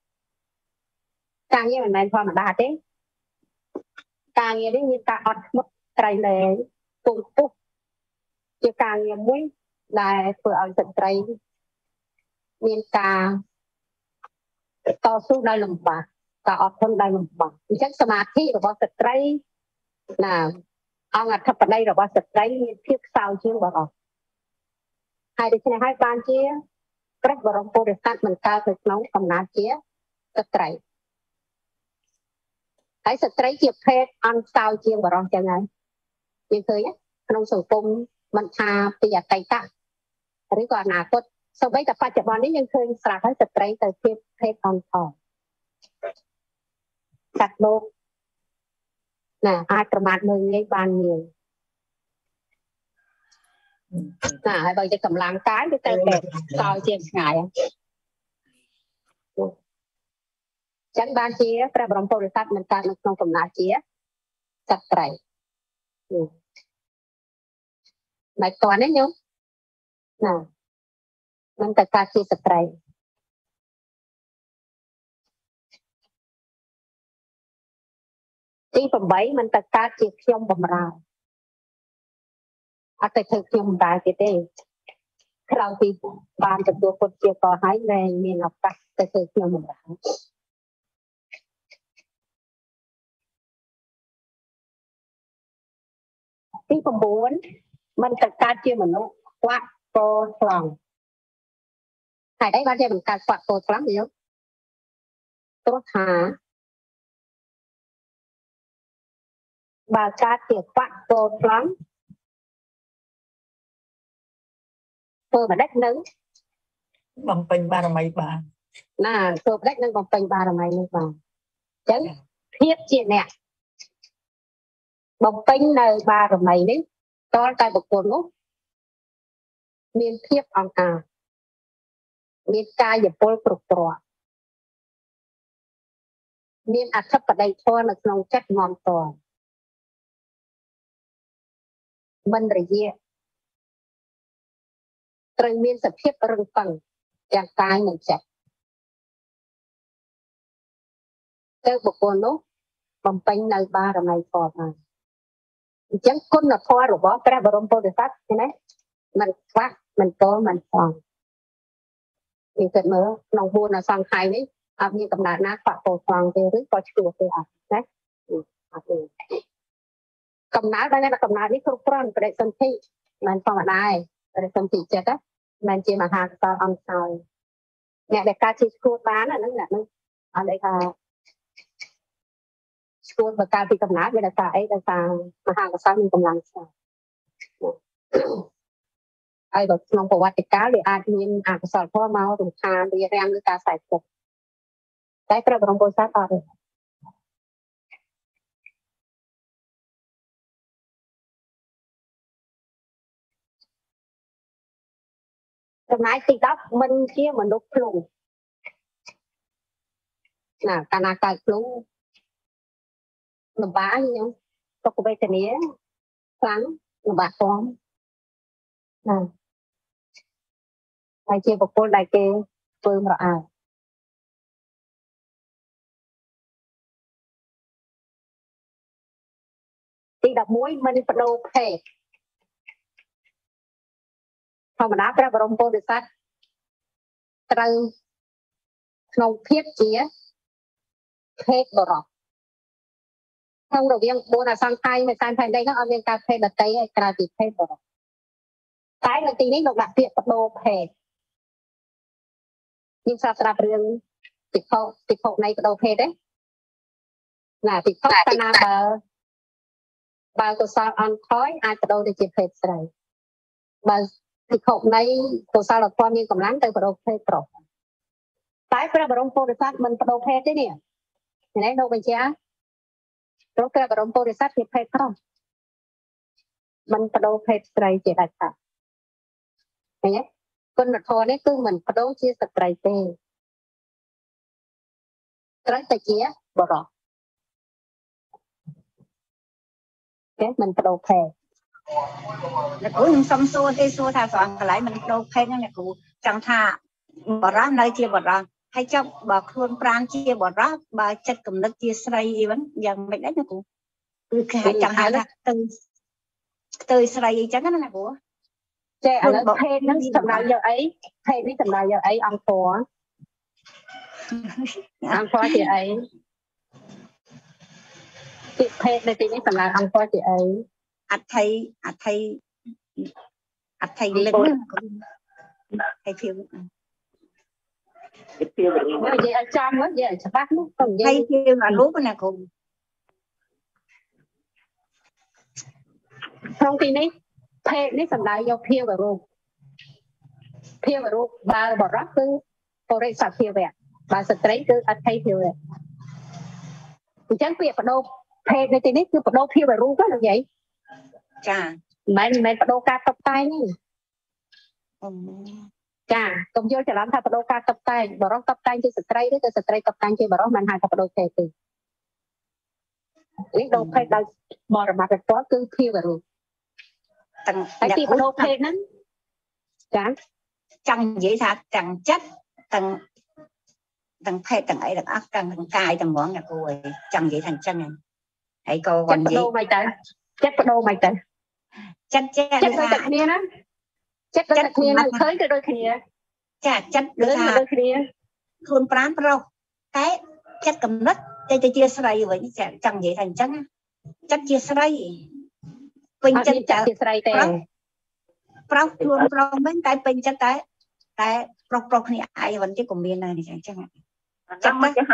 ការងារមិនមែនធម្មតាទេការងារនេះមានការអត់ធ្មត់ត្រៃលែងពងពុះជាការងារមួយដែលធ្វើឲ្យស្ត្រីមានការតស៊ូដោយលំបាកការអត់ធន់ដោយលំបាកអញ្ចឹងសមាធិរបស់ស្ត្រីណាអង្គអធិបតីរបស់ស្ត្រីមានភាពខ្សោយជាងបរិបហើយដូច្នេះហើយបានជាព្រះបរមពុទ្ធិសត្វមិនកើតនៅក្នុងកំណើតជាស្ត្រីហើយស្ត្រីជាភេទអន់ខ្សោយជាងបរិបចឹងហើយយើងឃើញក្នុងសង្គមមិនថាពីអតីតឬក៏អនាគតសូម្បីតែបច្ចុប្បន្ននេះយើងឃើញស្រាប់ហើយស្ត្រីទៅភាពភេទអន់ថយសត្វលោកណាអាចប្រមាថមើលងាយបានងាយណាហើយបើជាកម្លាំងកាយវាទៅតែខ្សោយជាងឆ្ងាយចឹងបានជាព្រះបរមពុទ្ធិសត្វមិនកើតនៅក្នុងកំណើតជាស្ត្រីមិនតន់ទេញោមណាមិនតែកើតជាស្ត្រីទីeightមិនតែកើតជាខ្ញុំបំរើអត់ទៅធ្វើខ្ញុំបំរើទៀតទេក្រៅពីបានទទួលពុទ្ធជាក៏ហើយលែងមានឱកាសទៅធ្វើខ្ញុំបំរើទីnineមិនទៅកើតជាមនុស្សខ្វាក់កថ្លង់ហើយអីបានជាមិនកើតខ្វាក់កថ្លង់ទេព្រោះថាបើកើតជាខ្វាក់កថ្លង់ធ្វើមិនដេចនឹងបំពេញបារមីបានណាធ្វើមិនដេចនឹងបំពេញបារមីនេះបានអញ្ចឹងភាពជាអ្នកបំពេញនៅបារមីនេះតលតែបុគ្គលនោះមានភាពអង្ការមានកាយពលគ្រប់គ្រាន់មានអធិបតីធម៌នៅក្នុងចិត្តងំតរមិនរយាត្រូវមានសភាពរឹងប៉ឹងទាំងកាយនិងចិត្តទៅបុគ្គលនោះបំពេញនៅបារមីធម៌បានអញ្ចឹងគុណធម៌របស់ព្រះបរមពុទ្ធិសត្វឃើញទេមិនខ្វះមិនតមិនផងយើងគិតមើលក្នុងបួនអសង្ខ័យនេះអត់មានកំណត់ណាខ្វះពោធំទេឬក៏ឆ្លោះទេអត់ណាអត់ទេកំណត់ដល់តែកំណត់នេះគ្រប់គ្រាន់បដិសន្ធិមិនធម្មតាទេបដិសន្ធិចិត្តណាមិនជាមហាកតលអង្គហើយអ្នកដែលកើតជាឈួតបានហ្នឹងអ្នកហ្នឹងអត់ន័យថាឈួតបើកើតពីកំណត់វាដោយសារអីដោយសារមហាកតលមានកម្លាំងខ្សោយហើយបើក្នុងប្រវត្តិកាលវាអាចមានអកុសលធម៌មករំខានរារាំងឬការខ្សែគប់តែព្រះបរមពុទ្ធសាសនាអត់ទេចំណាយទី10មិនជាមនុស្សភ្លុងណាកាលណាកើតភ្លុងលំបាកញោមទុក្ខវេទនាខ្លាំងលំបាកធំណាហើយជាបុគ្គលដែលគេធ្វើរអើទីelevenមិនបដូរភេទធម្មតាព្រះបរមពុទ្ធិសត្វត្រូវក្នុងភាពជាភេទបរិបក្នុងរវាងបួនអសង្ខ័យមួយសែនផែនដីនោះអត់មានការភេទដតីឯក្រៅពីភេទបរិបតែនៅទីនេះលោកដាក់ពាក្យបដូរភេទយើងស្រាប់ស្រាប់រឿងតិខុតិខុនៃបដូរភេទទេណាតិខុកាលណាបើបើកុសលអន់ថយអាចបដូរទៅជាភេទស្រីបើតិខុនៃកុសលធម៌មានកម្លាំងទៅបដូរភេទប្រុសតែព្រះបរមពុទ្ធសាសមិនបដូរភេទទេនេះនេះលោកបញ្ជាព្រោះព្រះបរមពុទ្ធសាសជាភេទប្រុសមិនបដូរភេទស្រីជាដាច់ខាតឃើញទេគុណធម៌នេះគឺមិនបដូរជាស្ត្រីទេត្រូវតែជាបរិសុទ្ធគេមិនបដូរភេទអ្នកគ្រូខ្ញុំសុំសួរទេសួរថាស្រង់កន្លែងមិនបដូរភេទហ្នឹងអ្នកគ្រូចង់ថាបរិសុទ្ធនៅជាបរិសុទ្ធហើយចុះបើខ្លួនប្រាណជាបរិសុទ្ធបើចិត្តគំនិតជាស្រីអីហ្នឹងយ៉ាងម៉េចដែរអ្នកគ្រូគឺគេចង់ហៅថាទៅទៅស្រីអីចឹងណាអ្នកគ្រូចេះឥឡូវភេទហ្នឹងសំដៅយកអីភេទនេះសំដៅយកអីអង្គធរអង្គធរជាអីពីភេទនៅទីនេះសំដៅអង្គធរជាអីអថ័យអថ័យអថ័យលឹកហើយភាពភាពនិយាយឲ្យចំនិយាយឲ្យច្បាស់នោះកុំនិយាយហើយភាពអរូបណាគ្រូក្នុងទីនេះភេទនេះសំដៅយកភាវរូបភាវរូបបើបរិសុទ្ធគឺបរិសភាវៈបើស្ត្រីគឺអថ័យភាវៈអញ្ចឹងពាក្យបដូរភេទនៅទីនេះគឺបដូរភាវរូបហ្នឹងនិយាយចាមិនមែនបដូរការតុបតែងទេចាកុំយល់ច្រឡំថាបដូរការតុបតែងបរិសុទ្ធតុបតែងជាស្ត្រីឬក៏ស្ត្រីតុបតែងជាបរិសុទ្ធមិនហៅថាបដូរភេទទេនេះដូរភេទដោយបរមត្ថធម៌គឺភាវរូបទាំងហើយទីបដូរភេទហ្នឹងចាចង់និយាយថាទាំងចិត្តទាំងទាំងភេទទាំងអីទាំងអស់ទាំងទាំងកាយទាំងហ្មងអ្នកគ្រូអីចង់និយាយថាអញ្ចឹងហើយក៏គាត់និយាយបដូរមិនទៅចិត្តបដូរមិនទៅចិត្តចេះចិត្តដូចតែគ្នាណាចិត្តដូចតែគ្នានឹងឃើញក៏ដូចគ្នាចាចិត្តដូចថាដូចគ្នាខ្លួនប្រាណប្រុសតែចិត្តកំណត់ទៅទៅជាស្រីវិញចាចង់និយាយថាអញ្ចឹងចិត្តជាស្រីពេញចិត្តជាស្រីទេប្រុសខ្លួនប្រុសវិញតែពេញចិត្តតែតែប្រុសប្រុសគ្នាឯងវិញទៀតក៏មានដែរអញ្ចឹងចិត្តមកគេហៅ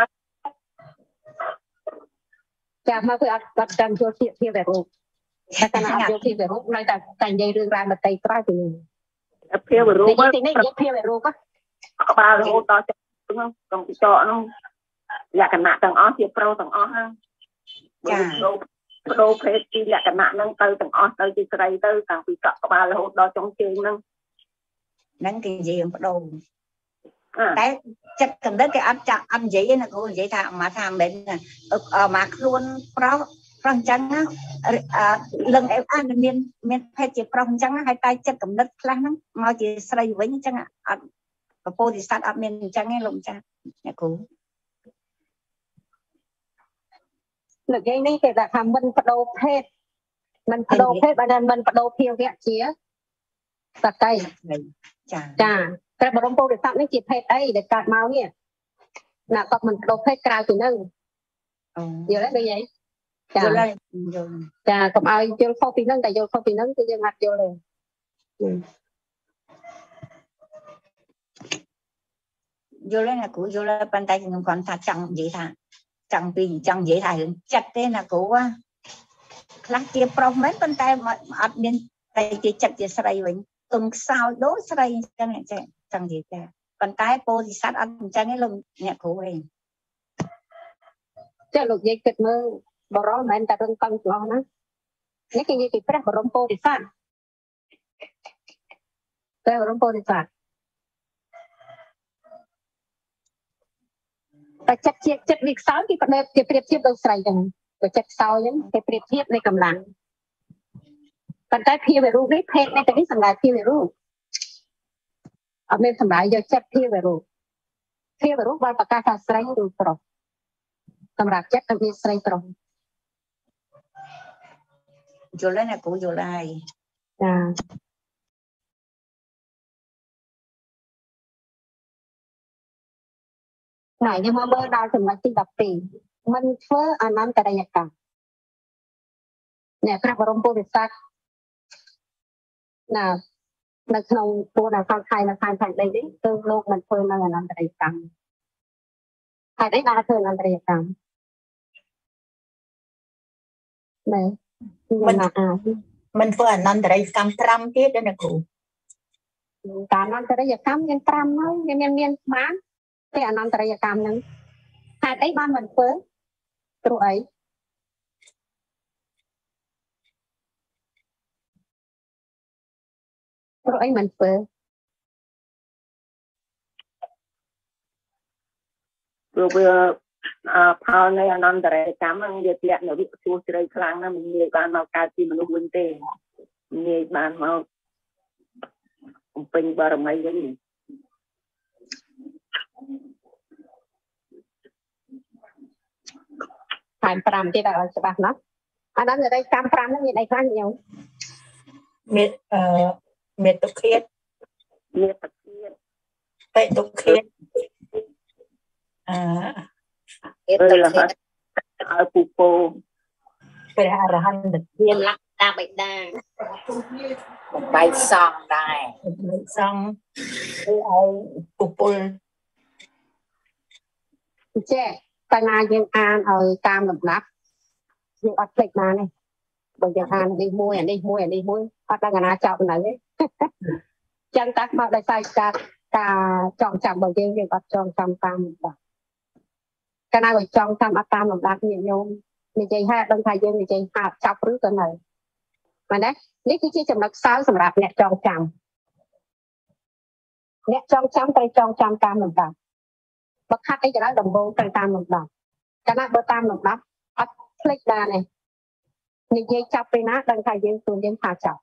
ចាំមកគឺអត់អត់ចាំចូលជាភាវរូបតែកាលណាអត់យកភាវរូបនៅតែតែនិយាយរឿងរ៉ាវដតីក្រោយពីភាវរូបទីនេះនិយាយភាវរូបក្បាលរហូតដល់ចិត្តហ្នឹងកុំពីតហ្នឹងលក្ខណៈទាំងអស់ជាប្រុសទាំងអស់ហ្នឹងចាបដូរភេទពីលក្ខណៈហ្នឹងទៅទាំងអស់ទៅជាស្រីទៅតាំងពីកក់ក្បាលរហូតដល់ចុងជើងហ្នឹងហ្នឹងគេនិយាយបដូរតែចិត្តកំណត់គេអត់ចាក់អត់និយាយទេណាគ្រូនិយាយថាមកថាមិនមកខ្លួនប្រុសប្រុសអញ្ចឹងលឹងអេអាមានមានភេទជាប្រុសអញ្ចឹងហើយតែចិត្តកំណត់ខ្លះហ្នឹងមកជាស្រីវិញអញ្ចឹងអត់ពពោធិសត្វអត់មានអញ្ចឹងទេលោកម្ចាស់អ្នកគ្រូនិយាយនេះគេថាមិនបដូរភេទមិនបដូរភេទបើមិនបដូរភាវៈជាសក្តិចាចាព្រះបរមពុទ្ធសាសនានេះជាភេទអីដែលកើតមកនេះណាក៏មិនបដូរភេទក្រៅពីនឹងយល់ទេនិយាយចាយល់ចាកុំឲ្យយល់ខុសពីនឹងតែយល់ខុសពីនឹងគឺយើងអត់យល់ទេយល់ហើយណាគ្រូយល់ហើយប៉ុន្តែខ្ញុំគាត់ថាចង់និយាយថាចង់ពីចង់និយាយថារឿងចិត្តទេណាគ្រូខ្លះជាប្រុសមែនប៉ុន្តែអត់មានតែជាចិត្តជាស្រីវិញទុំខ្សោយដូចស្រីអញ្ចឹងចេះចង់និយាយតែប៉ុន្តែពោធិសត្វអត់អញ្ចឹងទេលោកអ្នកគ្រូឯងចាលោកនិយាយគិតមើលបរមមិនតែរឿងកង់ឆ្លោះណានេះគេនិយាយពីព្រះបរមពោធិសត្វព្រះបរមពោធិសត្វតែចិត្តជាចិត្តវាខ្សោយគេបដិគេប្រៀបធៀបដូចស្រីចឹងតែចិត្តខ្សោយហ្នឹងគេប្រៀបធៀបនៃកម្លាំងប៉ុន្តែភាវរូបនេះភេទនេះតែនេះសម្រាប់ភាវរូបអត់មានសម្រាប់យកចិត្តភាវរូបភាវរូបបើប្រកាសថាស្រីឬប្រុសសម្រាប់ចិត្តវាស្រីប្រុសយល់ហើយណាគ្រូយល់ហើយចាណែយើងមកមើលដល់ចំណុចទីដប់ពីរមិនធ្វើអនន្តរិយកម្មអ្នកព្រះបរមពុទ្ធសាសនានៅក្នុងពួរនៅខាងខៃនៅខាងផែនដីនេះគឺលោកមិនធ្វើនៅអនន្តរិយកម្ម hãy đấy ba thường ăn đầy cảm này mình à mình vừa ăn đầy cảm trăm tiết đấy nè cụ cảm ăn đầy cảm nhân trăm nó nhân nhân nhân bán cái ăn đầy cảm nắng hãy đấy ba mình phơi rồi ấy rồi ấy mình phơi rồi vừa à phao này anh ăn đầy cảm ăn việc lẹ nó bị chua trời khang nó mình nhiều bạn mau cài thì mình quên tiền nhiều bạn mau bình bờ mấy cái gì phải làm cái đó cho bạn nó anh ăn ở đây cam pram nó như này khá nhiều miệt uh, miệt tục khiết miệt tục khiết vậy tục khiết à rồi là hết ở phụ cô phải là hành được viên lắc đa bệnh đa một bài song đài bài song ở phụ cô chế tại nào dương an ở cam lập nắp dương ắt lịch mà này bây giờ an đi mua đi mua đi mua bắt đang ngã chọn này chân tác mà đại sai cả cả chọn chọn bằng dương dương bắt chọn chọn cam cái nào rồi chọn cam ắt cam lập nắp nhiều nhau mình chơi hai đồng thời dương mình chơi hạt chọc rưỡi cái này mà đấy nếu chỉ chấm đặc sáu sầm rạp nè chọn chọn nè chọn chọn tay chọn chọn cam lập nắp bậc hát ấy cho nó đồng bộ tăng tam một đồng cái nào bơ tam một đắp ắt click ra này mình dây chọc bên á đăng thầy dương tuần dương phá chọc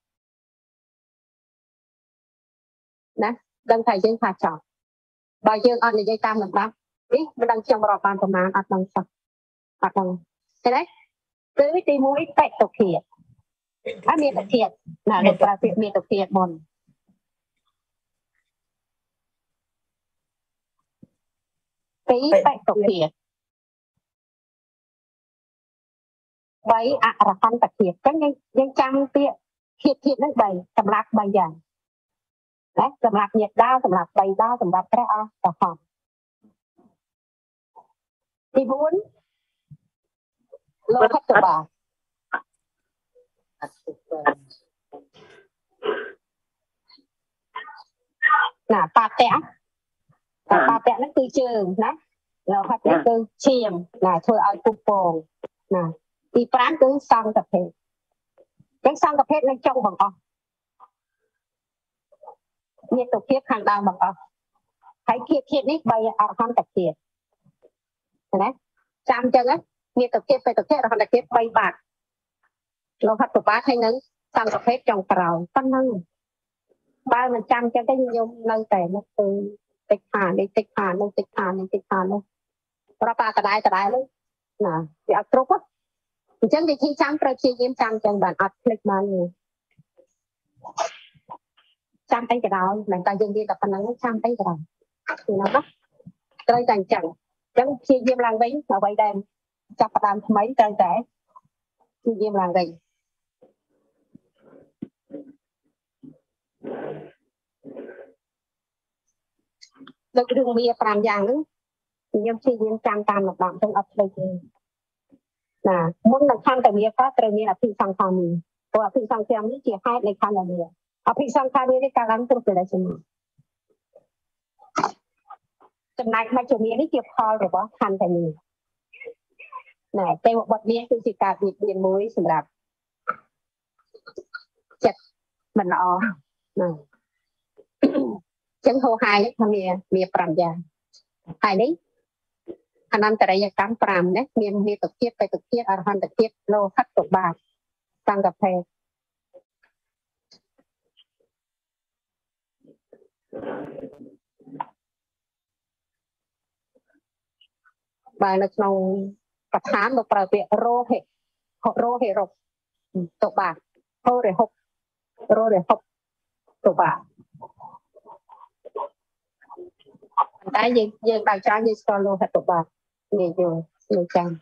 nè đăng thầy dương phá chọc bà dương ăn dây tam một đắp ý mình đang trong rọp bàn của mạng ắt đăng chọc ắt đăng thế đấy cứ đi mũi tệ tục thiệt á miền tục thiệt là được là việc miền tục thiệt mòn tí tệ tục thiệt vậy à là phân tật thiệt cái nhân nhân trăm tiện thiệt thiệt nó đầy tầm lạc bây giờ đấy tầm lạc nhiệt đau tầm lạc đầy đau tầm lạc cái ao và phòng thì muốn lô hết tụi bà nè ta tẻ ta tẻ nó từ trường đấy lô hết nó từ chiềm nè thôi ai cục bồn nè thì phán cứ xong tập thể cái xong tập hết nó trong bằng o nhiệt tục thiết hàng đào bằng o thấy kia thiết ít bay ở không tập thiệt đấy chạm chân á nhiệt tục thiết phải tục thiết là không tập thiết bay bạc lô phát của bác hay nâng xong tập hết trong tàu phân nâng ba mình chạm chân cái nhung nâng tẻ nó từ tích hà đi tích hà đi tích hà đi tích hà đi ra ba tà đai tà đai luôn nè thì ạc trúc á chẳng thì khi chăm phải chi kiếm chăm chẳng bạn ắt click mà nhiều chăm tay cái đó mình ta dùng đi tập phần năng chăm tay cái đó thì nó bắt tới chẳng chẳng chẳng chi kiếm làng vĩnh mà vậy đem chắp đàm mấy trời trẻ chi kiếm làng vĩnh được đường bia làm dạng nữa nhưng chi kiếm chăm tam một đoạn trong ấp đây nè muốn làm khăn tại vì có từ như là phi sang khăn mình và phi sang xem những chuyện hai này khăn là gì à phi sang khăn này cái làm trong cái là gì trong này mà chúng mình đi kịp kho rồi đó khăn tại mình nè cái một bậc biaคือสิการบิดเบียนมุ้ยสำหรับจัดมันอ๋อnè chân hồ hai thằng mẹ mẹ pram già hai đấy anh ăn tại đây cám pram đấy miền miền tập tiếtไปtập tiết ở hàng tập tiết lô khách tập bạc sang gặp thầy bài là trong tập hán một bài việc rô hệ rô hệ rục tập bạc rô để hộp rô để hộp tập bạc tại vì dân đào trang như con lô hệ tập bạc nghề dùng nghề trang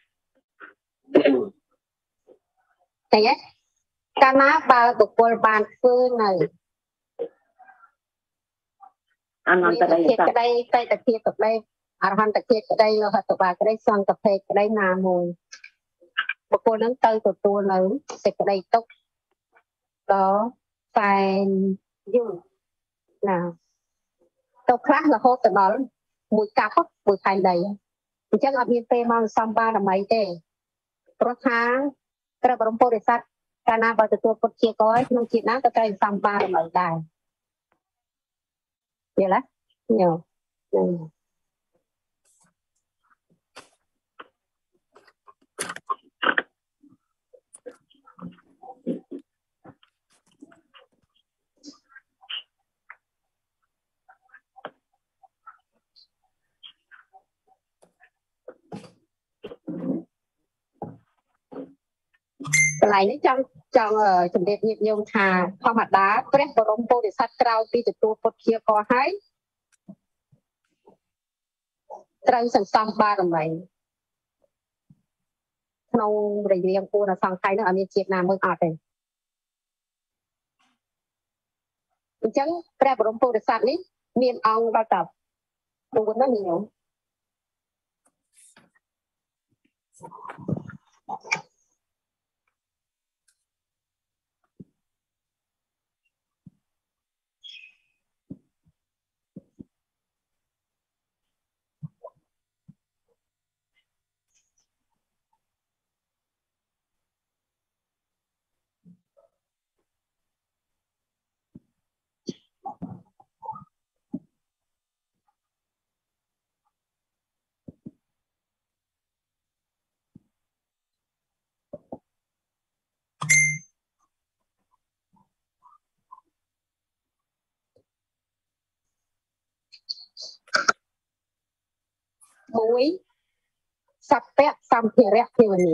thấy nhé cả má ba bực bồi bàn phương này anh ăn tại đây cái đây tay tập kia tập đây អរហន្តកិច្ចក្តីលោហិតបាក្តីសង្កភេក្តីណាមួយបុគ្គលនឹងទៅទទួលនៅសេចក្តីទុក្ខដល់តែយូរណាទៅខ្លះរហូតទៅដល់មួយកាប់មួយខែដីអញ្ចឹងអត់មានពេលមកសំបារមីទេព្រោះថាព្រះបរមពុរិស័ទកាលណាបើទទួលពុទ្ធជាកយក្នុងជាតិណាក៏ត្រូវសំបារមីដែរយល់ទេយល់កន្លែងនេះចង់ចង់ជំរាបញាតិញោមថាធម្មតាព្រះបរមពុរិស័ទក្រោយពីទទួលពុទ្ធជាកយហើយត្រូវសន្សំបារមីក្នុងរយៈពេលសង្ខ័យនោះអត់មានជាតិណាមួយអត់ទេអញ្ចឹងព្រះបរមពុរិស័ទនេះមានអង្គដល់តាព្រោះណាញោមមួយសព្វៈសម្ភារៈភាវនា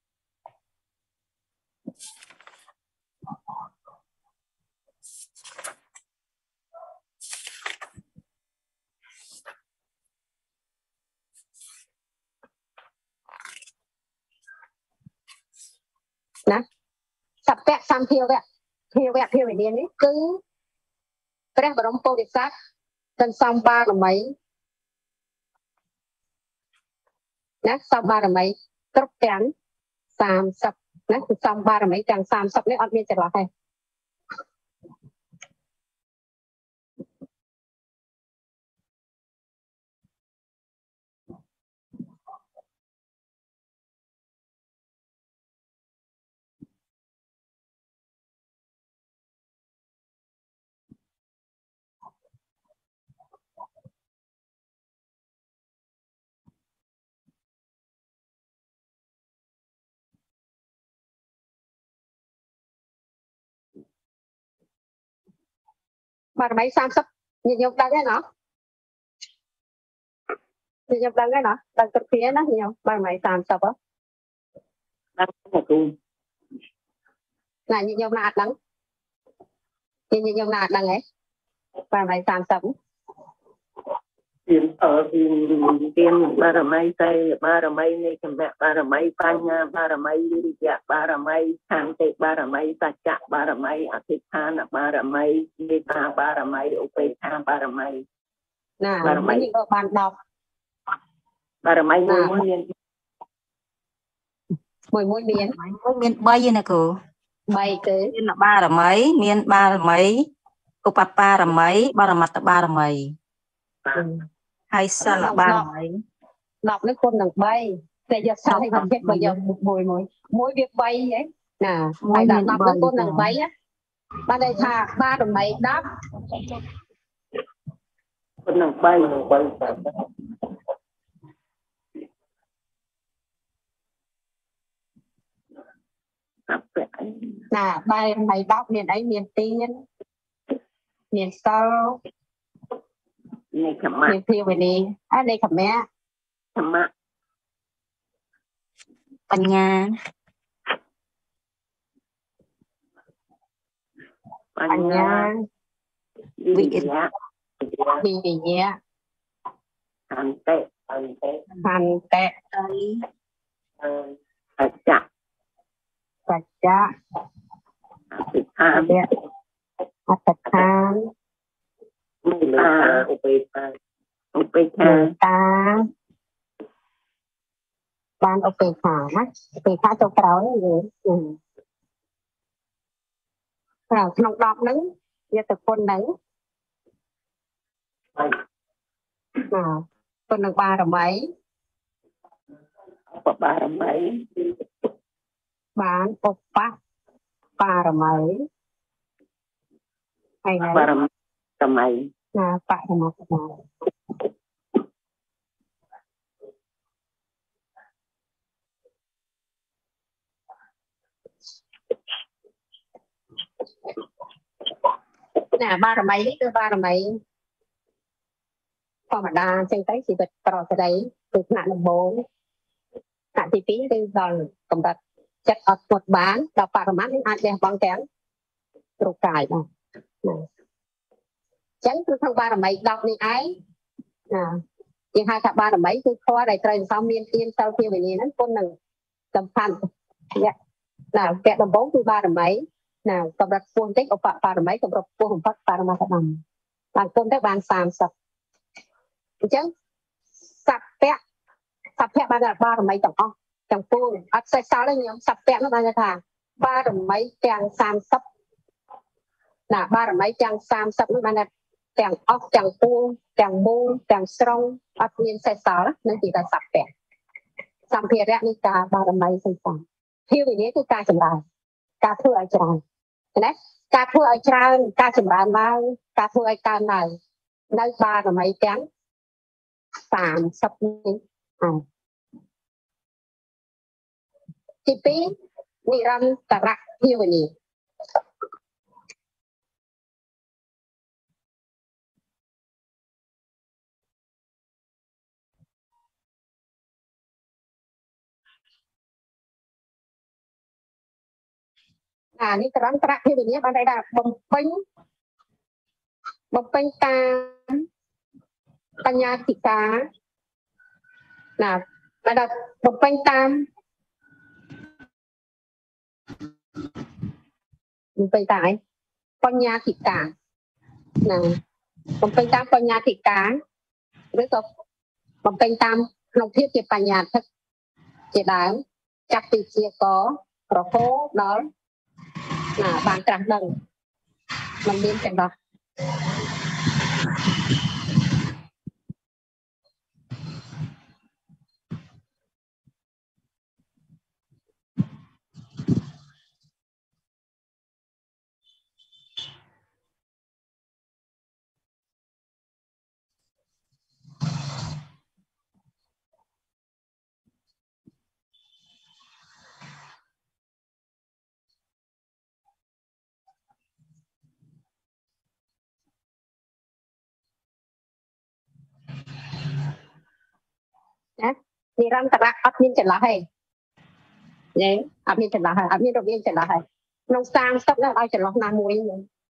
ណាសព្វៈសម្ភារៈភាវៈភាវនានេះគឺព្រះបរមពុរិស័ទសន្សំបារមីណាសំបារមីគ្រប់ទាំងសាមសិបណាសំបារមីទាំងសាមសិបនេះអត់មានចន្លោះទេបារមីសាមសិបញាតិញោមដឹងទេណាញាតិញោមដឹងទេណាដឹងគ្រប់គ្នាណាញាតិញោមបារមីសាមសិបហ៎ដឹងទេគ្រូណាញាតិញោមណាអត់ដឹងញាតិញោមណាអត់ដឹងហ៎បារមីសាមសិបទៀនអឺទៀនបារមីទេបារមីនៃគណៈបារមីបញ្ញាបារមីវិរិយៈបារមីឆន្ទៈបារមីសច្ចៈបារមីអធិដ្ឋានបារមីមេត្តាបារមីឧបេក្ខាបារមីណាបារមីនេះក៏បានដប់បារមីមួយមួយមានមួយមួយមានមួយមានបីណាគ្រូបីទេមានបារមីមានបារមីឧបបារមីបរមត្តបារមីហើយសិលបារមីដប់នេះគុណនឹងបីតែយកសិលឲ្យមកទៀតបើយកមួយមួយមួយវាបីហ៎ណាហើយដល់ដប់នេះគុណនឹងបីបានន័យថាបារមីដប់គុណនឹងបីនឹងបីណាបាយរមីដប់មានអីមានទៀនមានសិលនៃខមៈនៃភាវនាអនៃខមៈខមៈបញ្ញាបញ្ញាវិរិយៈវិរិយៈហន្តៈហន្តៈហន្តៈសច្ចៈសច្ចៈអតិថានអតិថានមេត្តាឧបេក្ខាឧបេក្ខាតាបានឧបេក្ខាណាឧបេក្ខាចុះក្រោយយើងក្នុងក្នុងដប់ហ្នឹងយកទៅពុនហ្នឹងណាពុននឹងបារមីបបារមីបានឧបបារមីហើយណាបារមីសម័យណាបរមត្តសម័យណាបារមីនេះគឺបារមីធម្មតាអញ្ចឹងទៅជីវិតប្រកដីគឺថ្នាក់ដំបូងថ្នាក់ទីពីរគឺដល់កម្រិតចិត្តអត់ស្ពត់បានដល់បរមត្តនេះអាចលះបង់ទាំងរូបកាយបានណាអញ្ចឹងគឺក្នុងបារមីដប់នេះឯងណាយើងហៅថាបារមីគឺធម៌ដែលត្រូវសំមានទានសិលភាវនាហ្នឹងគុណនឹងសំខាន់ណាវគ្គដំបូងគឺបារមីណាកម្រិតខ្ពស់បន្តិចឧបបារមីកម្រិតខ្ពស់បំផុតបរមត្តកម្មបានគុណទៅបានសាមសិបអញ្ចឹងសព្វៈសព្វៈបានបារមីទាំងអស់ទាំងពួងអត់សេះសល់ទេញោមសព្វៈនោះបានថាបារមីទាំងសាមសិបណាបារមីទាំងសាមសិបនោះបានថាទាំងអស់ទាំងពួងទាំងមូលទាំងស្រុងអត់មានសេះសល់នឹងគេថាសព្វៈសម្ភារៈនេះការបារមីសន្សំភាវនាគឺការចម្រើនការធ្វើឲ្យច្រើនណាការធ្វើឲ្យច្រើនការចម្រើនឡើងការធ្វើឲ្យកើនឡើងនៅបារមីទាំងសាមសិបនេះហើយទីពីរនិរន្តរភាវនាអានេះត្រង់ត្រៈភាវនាបានន័យថាបំពេញបំពេញតាមបញ្ញាធិកាណាបានថាបំពេញតាមបំពេញតាមអីបញ្ញាធិកាណាបំពេញតាមបញ្ញាធិកាឬក៏បំពេញតាមក្នុងភាពជាបញ្ញាធិកជាដើមចាប់ពីជាករហូតដល់ណាបានត្រាស់ដឹងមិនមានចន្លោះនិរន្តរៈអត់មានចន្លោះទេយេអត់មានចន្លោះហើយអត់មានរវាងចន្លោះហើយក្នុងសាមសិបនោះឲ្យចន្លោះណាមួយណា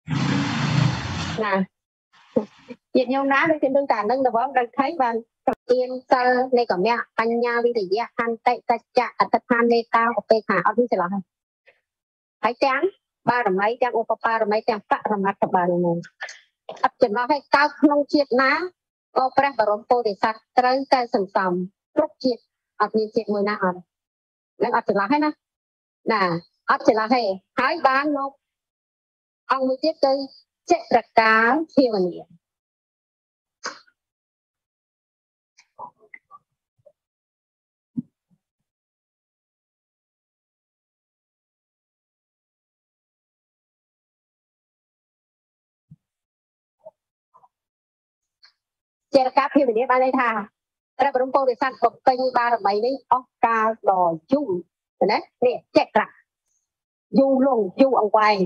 ជាតិញោមណាដូចជានឹងតែនឹងតបងដឹងថៃបានទានសិលនៃកមៈបញ្ញាវិរិយៈខន្តិសច្ចៈអតិដ្ឋានមេត្តាឧបេក្ខាអត់មានចន្លោះហើយទាំងបារមីទាំងឧបបារមីទាំងបរមត្តបារមីអត់ចន្លោះឲ្យកើតក្នុងជាតិណាក៏ព្រះបរមពោធិសត្វត្រូវតែសន្សំគ្រប់ជាតិអត់មានជាតិមួយណាអត់នឹងអត់ចន្លោះទេណាណាអត់ចន្លោះទេហើយបានមកអង្គមួយទៀតគឺចេត្រកាលភាវនាចេត្រកាលភាវនាបានន័យថាព្រះបរមពោធិសត្វបំពេញបារមីនេះអស់កាលដ៏យូរណានេះចេត្រយូរលងយូរអង្វែង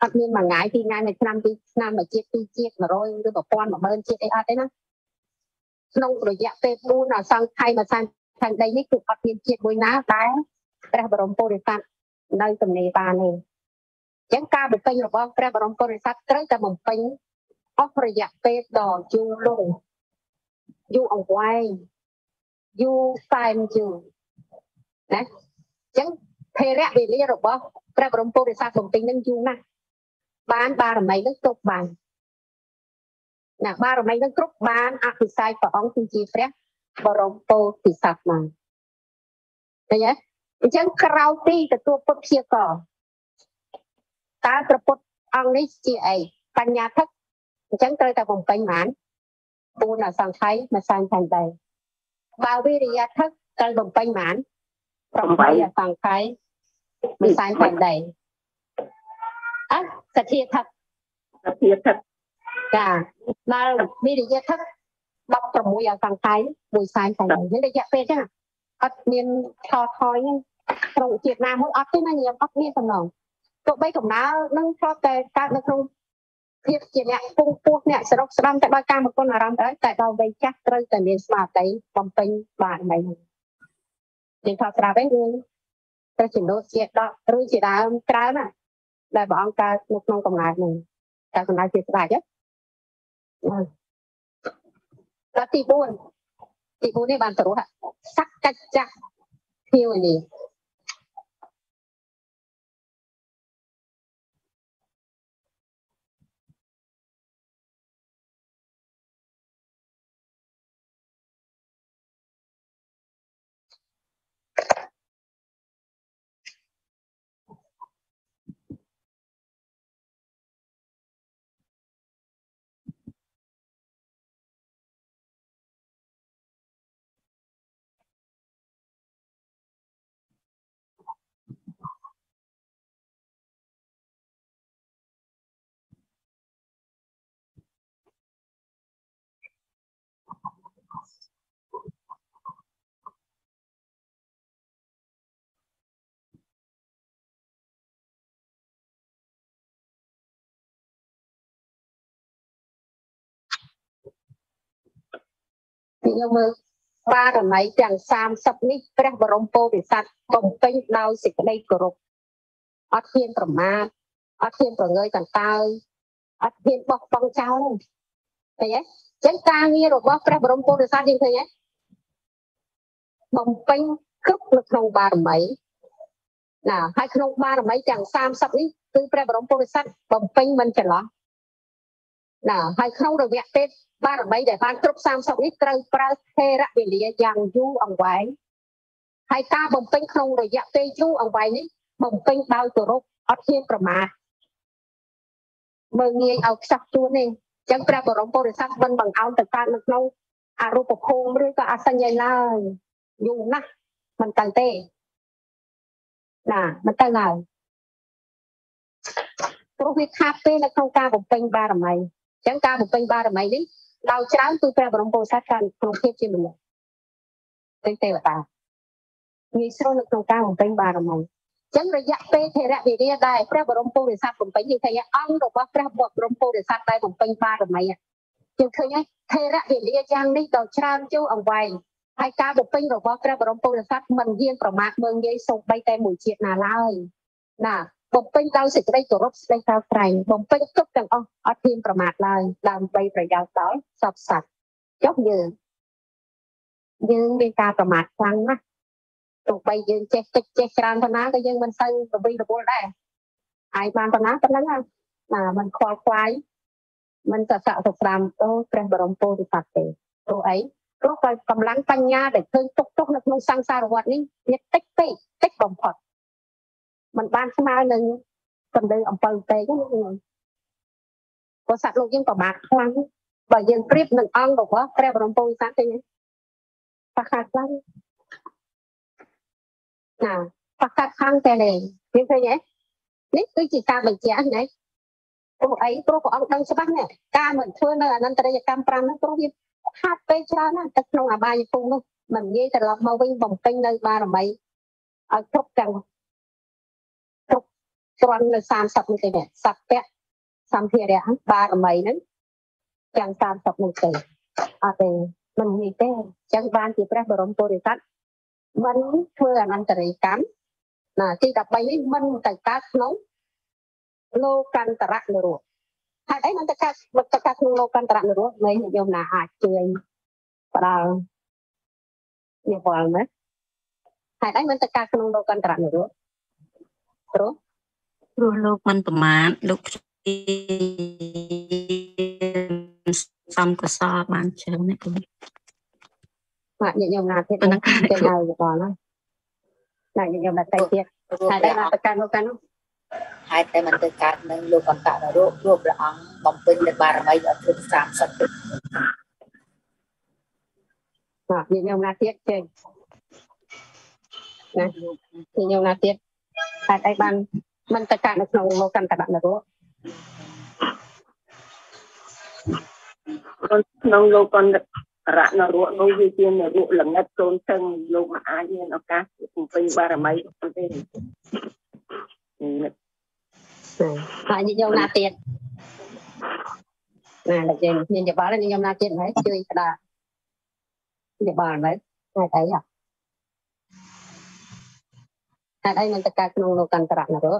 អត់មានមួយថ្ងៃពីរថ្ងៃមួយឆ្នាំពីរឆ្នាំមួយជាតិពីរជាតិ100ឬ1000 10000ជាតិអីអត់ទេណាក្នុងរយៈពេល4អសង្ខ័យមួយសែនខែដីនេះគឺអត់មានជាតិមួយណាដែលព្រះបរមពុរិស័ទនៅទំនេរបានទេអញ្ចឹងការបំពេញរបស់ព្រះបរមពុរិស័ទត្រូវតែបំពេញអស់រយៈពេលដ៏យូរលង់យូរអង្វែងយូរសែនយូរណាអញ្ចឹងថេរវេលារបស់ព្រះបរមពុរិស័ទបំពេញនឹងយូរណាស់បានបារមីនឹងគ្រប់បានណាបារមីនឹងគ្រប់បានអភិសេកព្រះអង្គគឺជាព្រះបរមពុរិស័ទមកឃើញទេអញ្ចឹងក្រៅពីទទួលពុទ្ធព្យាករតើព្រះពុទ្ធអង្គនេះជាអីបញ្ញាធិកអញ្ចឹងត្រូវតែបំពេញបាន4អសង្ខ័យមួយសែនខែដែរបើវិរិយធិកត្រូវបំពេញបាន8អសង្ខ័យមួយសែនខែដែរអ่ะសទ្ធាធិកសទ្ធាធិកចាដល់វិរិយធិក16អសង្ខ័យមួយសែនខែដែរនេះរយៈពេលចឹងអត់មានថតថយក្នុងជាតិណាមួយអត់ទេណាញោមអត់មានសំណងទោះបីកំណើនឹងធ្លាប់តែកើតនៅក្នុងភាពជាអ្នកពងពោះអ្នកសរុបស្ដំតែដោយការមកគុណអារម្មណ៍ដែរតែដល់វ័យចាស់ត្រូវតែមានស្មារតីបំពេញបារមីយើងថតស្រាប់ឯងរឿងព្រះជំនួសជាដកឬជាដើមច្រើនណាដែលព្រះអង្គកើតនៅក្នុងកំណើតនេះតែកំណើតជាស្ដេចហ្នឹងដល់ទី4ទី4នេះបានទៅរស់សក្កច្ចៈភាវនាខ្ញុំមើលបារមីទាំងសាមសិបនេះព្រះបរមពុរិស័ទបំពេញដោយសេចក្តីគោរពអត់ហ៊ានប្រមាថអត់ហ៊ានប្រងើយកន្តើយអត់ហ៊ានបោះបង់ចោលទេឃើញទេអញ្ចឹងការងាររបស់ព្រះបរមពុរិស័ទយើងឃើញទេបំពេញគ្រប់នៅក្នុងបារមីណាហើយក្នុងបារមីទាំងសាមសិបនេះគឺព្រះបរមពុរិស័ទបំពេញមិនចន្លោះណាហើយក្នុងរយៈពេលបារមីដែលបានគ្រប់សាមសិបនេះត្រូវប្រើថេរវេលាយ៉ាងយូរអង្វែងហើយការបំពេញក្នុងរយៈពេលយូរអង្វែងនេះបំពេញដោយគោរពអត់ហ៊ានប្រមាថមើលងាយឲ្យខ្សោះជួនទេអញ្ចឹងព្រះបរមពុរិស័ទមិនបង្អោនទៅកើតនៅក្នុងអរូបភូមិឬក៏អសញ្ញ័យឡើយយូរណាស់មិនទៅទេណាមិនទៅឡើយព្រោះវាខាតពេលនៅក្នុងការបំពេញបារមីអញ្ចឹងការបំពេញបារមីនេះដោយច្រើនគឺព្រះបរមពុរិស័ទកើតក្នុងភាពជាមនុស្សទាំងទេវតាងាយស្រួលនៅក្នុងការបំពេញបារមីអញ្ចឹងរយៈពេលថេរវេលាដែលព្រះបរមពុរិស័ទបំពេញយើងឃើញអង្គរបស់ព្រះបរមពុរិស័ទដែលបំពេញបារមីយើងឃើញហើយថេរវេលាយ៉ាងនេះដ៏ច្រើនយូរអង្វែងហើយការបំពេញរបស់ព្រះបរមពុរិស័ទមិនហ៊ានប្រមាថមើលងាយសូម្បីតែមួយជាតិណាឡើយណាបំពេញដោយសេចក្តីគោរពស្តីក្រោធក្រែងបំពេញគ្រប់ទាំងអស់អត់ហ៊ានប្រមាថឡើយដើម្បីប្រយោជន៍ដល់សពសត្វចុះយើងយើងមានការប្រមាថខ្លាំងណាស់ទោះបីយើងចេះតិចចេះច្រើនប៉ុណ្ណាក៏យើងមិនសូវរវីរវល់ដែរហើយបានប៉ុណ្ណាប៉ុណ្ណឹងណាមិនខ្វល់ខ្វាយមិនសស័កសស្រាមទៅព្រះបរមពុរិស័ទទេព្រោះអីព្រោះកម្លាំងបញ្ញាដែលឃើញទុកទុកនៅក្នុងសង្សារវដ្តនេះវាតិចពេកតិចបំផុតมันបានស្មើនឹងកម្ដៅអំពៅពេកហ្នឹងព្រោះសត្វលោកយើងប្រមាថខ្លាំងបើយើងប្រៀបនឹងអង្គរបស់ព្រះបរមពុរិស័ទទេប្រកាសខ្លាំងណាប្រកាសខ្លាំងតែនេះយើងឃើញទេនេះគឺជាការបញ្ជាក់ណាព្រោះអីព្រោះព្រះអង្គដឹងច្បាស់ណាការមិនធ្វើនៅអនន្តរិយកម្ម5ហ្នឹងព្រោះវាខាតពេលច្រើនណាស់ទៅក្នុងអបាយភូមិនោះមិនងាយត្រឡប់មកវិញបំពេញនៅបារមីឲ្យគ្រប់ទាំងគ្រាន់នៅសាមសិបនោះទេនេះសត្វពៈសម្ភារៈបារមីហ្នឹងចាំសាមសិបនោះទេអត់ទេមិននេះទេអញ្ចឹងបានជាព្រះបរមពុរិស័ទមិនធ្វើអនន្តរិយកម្មណាទីដប់បីនេះមិនទៅកើតក្នុងលោកន្តរៈនរោហេតុអីមិនទៅកើតមិនទៅកើតក្នុងលោកន្តរៈនរោមិនយកណាអាចជួយផ្ដល់នេះវល់ណាហេតុអីមិនទៅកើតក្នុងលោកន្តរៈនរោព្រោះព្រោះលោកមិនប្រមាថលោកសំកសលបានច្រើនណាស់គ្រូបាទញាតិញោមណាទៀតទៅឲ្យបងណាណាញាតិញោមណាទៅទៀតហេតុអីបានទៅកើតលោកកាន់នោះហេតុតែមិនទៅកើតនឹងលោកអន្តររោគព្រោះព្រះអង្គបំពេញនៅបារមីអត់ត្រឹមសាមសិបបាទញាតិញោមណាទៀតចេញណាញាតិញោមណាទៀតហេតុអីបានមិនទៅកើតនៅក្នុងលោកន្តរៈនរោក្នុងលោកន្តរៈនរោនោះវាជានរោល្ងិតកូនសឹងលោកមិនអាចមានឱកាសបំពេញបារមីទេហើយនិយមណាទៀតណាលោកយើងមានយោបល់និយមណាទៀតហើយជួយផ្ដល់យោបល់មើលហេតុអីហ៎ហេតុអីមិនទៅកើតក្នុងលោកន្តរៈនរោ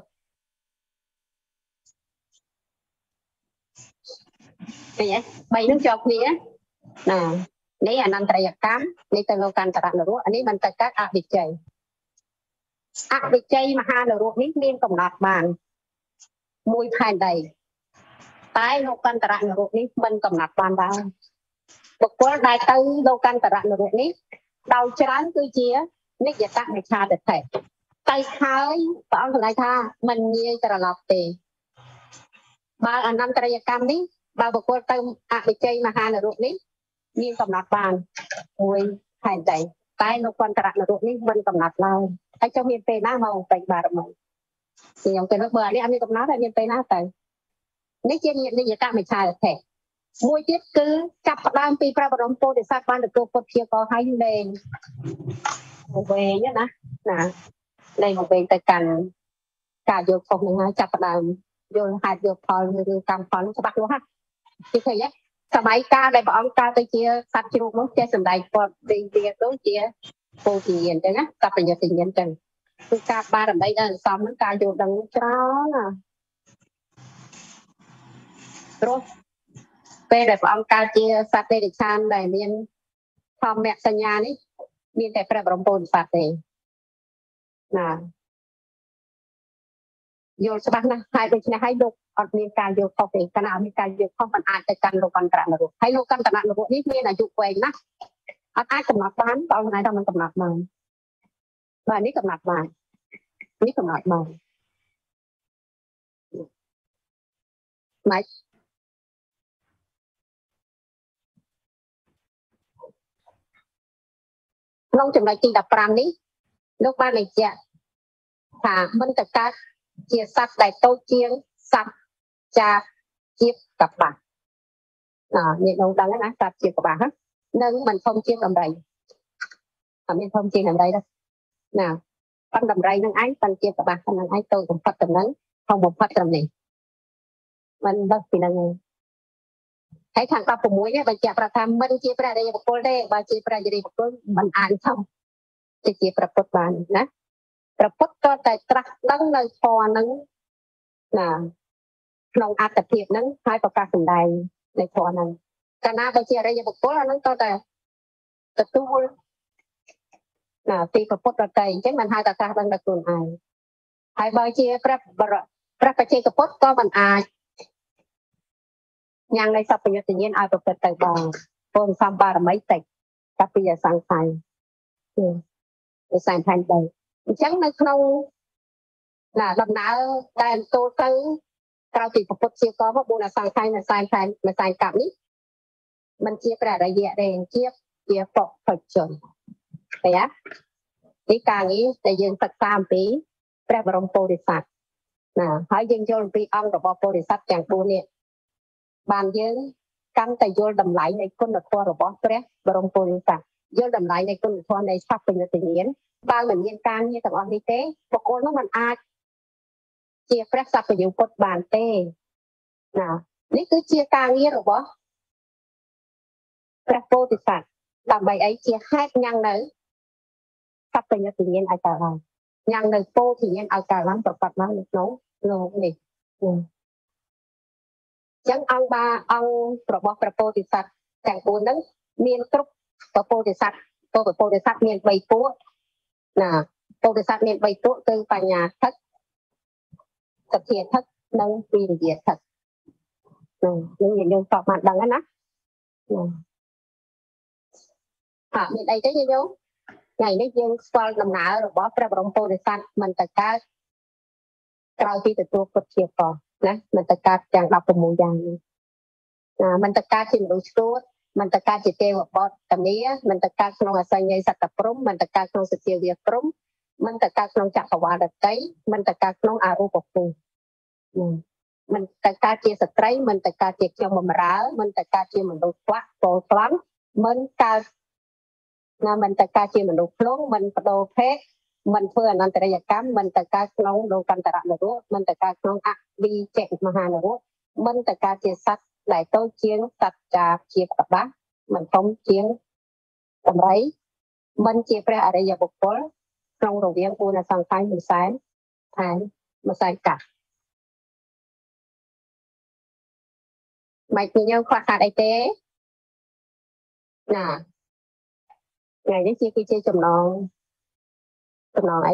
ឃើញទេបីនឹងជាប់គ្នាណានេះអនន្តរិយកម្មនេះទៅលោកន្តរៈនរោអានេះមិនទៅកើតអវិជ័យអវិជ័យមហានរោនេះមានកំណត់បានមួយផែនដីតែលោកន្តរៈនរោនេះមិនកំណត់បានដែរបុគ្គលដែលទៅលោកន្តរៈនរោនេះដោយច្រើនគឺជានិច្ចតមិច្ឆាទិដ្ឋិទៅហើយព្រះអង្គសម្ដែងថាមិនងាយត្រឡប់ទេបើអនន្តរិយកម្មនេះបើបុគ្គលទៅអវិជ័យមហានរោនេះមានកំណត់បានមួយផែនដីតែលោកន្តរៈនរោនេះមិនកំណត់ឡើយហើយចុះមានពេលណាមកពេញបារមីខ្ញុំទៅបើនេះអត់មានកំណត់តែមានពេលណាទៅនេះជានិច្ចតមិច្ឆាទិដ្ឋិមួយទៀតគឺចាប់ផ្ដើមពីព្រះបរមពុទ្ធសាសនាបានទទួលពុទ្ធជាកហើយលេងវិញណាណាលេងវិញទៅកាន់ការយកខុសនឹងហើយចាប់ផ្ដើមយល់ហេតុយកផលឬកម្មផលនោះច្បាស់លាស់ណាគឺឃើញទេសម័យកាលដែលព្រះអង្គកើតទៅជាសត្វជ្រូកនោះចេះសម្ដែងគាត់ទីវាដូចជាពោធិញ្ញាណអញ្ចឹងណាតបញ្ញត្តិញ្ញាណអញ្ចឹងគឺការបារមីដែលសំនឹងការយល់ដឹងច្រើនណាព្រោះពេលដែលព្រះអង្គកើតជាសត្វទេរិឆានដែលមានធម្មសញ្ញានេះមានតែព្រះបរមពុទ្ធសាសនាទេណាយល់ច្បាស់ណាស់ហើយដូច្នេះហើយលោកអត់មានការយល់ខុសទេកាលណាអត់មានការយល់ខុសมันអាចទៅកាន់លោកន្តរៈនរោហើយលោកន្តរៈនរោនេះមានអាយុវែងណាស់អត់អាចកំណត់បានដល់ថ្ងៃដល់มันកំណត់បានបាទនេះកំណត់បាននេះកំណត់បានម៉េចក្នុងចំណុចទីដប់ប្រាំនេះលោកបានបញ្ជាក់ថាមិនទៅកើតជាសត្វដែលតូចជាងសត្វចាបជាតិកបាស់ណានេះលោកដឹងណាសត្វជាតិកបាស់នឹងមិនធំជាងដំរីអត់មានធំជាងដំរីទេណាប៉ុន្តែដំរីនឹងឯងប៉ុន្តែជាតិកបាស់ហ្នឹងឯងតូចបំផុតត្រឹមហ្នឹងធំបំផុតត្រឹមនេះមិនដឹងពីហ្នឹងឯងហើយខាងដប់ប្រាំមួយនេះបញ្ជាក់ប្រាប់ថាមិនជាព្រះរាជបុគ្គលទេបើជាព្រះរាជបុគ្គលមិនអាចធំទៅជាប្រពុតបានណាព្រះពុទ្ធក៏តែត្រាស់ដឹងនៅធម៌ហ្នឹងណាក្នុងអត្តភាពហ្នឹងហើយប្រកាសសម្ដែងនៅធម៌ហ្នឹងកាលណាបើជាអរិយបុគ្គលអាហ្នឹងក៏តែទទួលណាពីព្រះពុទ្ធដទៃអញ្ចឹងមិនហៅថាត្រាស់ដឹងដល់ខ្លួនឯងហើយបើជាព្រះព្រះបច្ចេកពុទ្ធក៏មិនអាចញ៉ាំងនៃសពញ្ញត្តិញ្ញាណឲ្យប្រព្រឹត្តទៅបានពលសំបារមីតិចតែពីអសង្ខ័យគឺសែនផែនដីអញ្ចឹងនៅក្នុងណាដំណើរដែលចូលទៅក្រៅពីពុទ្ធជាកមកបួនអសង្ខ័យនៅសែនផែននៅសែនកាប់នេះมันជាព្រះអរិយទេជាជាពុទ្ធជនឃើញទេទីការងារដែលយើងសិក្សាអំពីព្រះបរមពុរិស័ទណាហើយយើងយល់អំពីអង្គរបស់ពុរិស័ទទាំងបួននេះបានយើងកាន់តែយល់តម្លៃនៃគុណធម៌របស់ព្រះបរមពុរិស័ទយល់តម្លៃនៃគុណធម៌នៃសព្វញ្ញត្តិញ្ញាណបើមិនមានការងារទាំងអស់នេះទេបុគ្គលនោះមិនអាចជាព្រះសព្វយុពុទ្ធបានទេណានេះគឺជាការងាររបស់ព្រះពោធិសត្វដើម្បីអីជាហេតុញ៉ាំងនៅសព្វញ្ញត្តិញ្ញាណឲ្យកើតឡើងញ៉ាំងនៅពោធិញ្ញាណឲ្យកើតឡើងប្រកបឡើងនៅក្នុងលោកនេះចឹងអង្គបាអង្គរបស់ព្រះពោធិសត្វទាំងបួនហ្នឹងមានគ្រប់ព្រះពោធិសត្វព្រះពោធិសត្វមានបីពួកណាពោធិសត្វមានបីពួកគឺបញ្ញាធិដ្ឋសទ្ធាធិដ្ឋនិងវិរិយធិដ្ឋនឹងយើងតបបានដឹងណាណាហាក់មានអីទេយើងថ្ងៃនេះយើងស្គាល់ដំណើររបស់ព្រះបរមពោធិសត្វមិនតកើតក្រោយពីទទួលពុទ្ធជាកោណាមិនតកើតទាំងដប់ប្រាំមួយយ៉ាងនេះណាមិនតកើតជាមនុស្សឆ្កួតមិនតកើតជាទេវបុត្រតាមាមិនតកើតក្នុងអសញ្ញ័យសត្តព្រំមិនតកើតក្នុងសទ្ធាវាព្រំមិនតកើតក្នុងចក្រវាលដតីមិនតកើតក្នុងអរូបភូមិមិនតកើតជាស្ត្រីមិនតកើតជាខ្ញុំបំរើមិនតកើតជាមនុស្សខ្វាក់ពោលខ្លាំងមិនកើតណាមិនតកើតជាមនុស្សភ្លុងមិនបដូរភេទមិនធ្វើអនន្តរិយកម្មមិនតកើតក្នុងលោកន្តរនរោមិនតកើតក្នុងអវិជ្ជមហានរោមិនតកើតជាសត្វដែលតូចជាងសត្វចាជាក្បាស់មិនធំជាងតម្រៃមិនជាព្រះអរិយបុគ្គលក្នុងរវាងបួនអសង្ខ័យមួយសែនថែមមួយសែនកាសមិនញញើខ្វះខាតអីទេណាថ្ងៃនេះជាគឺជាចំណងចំណងអី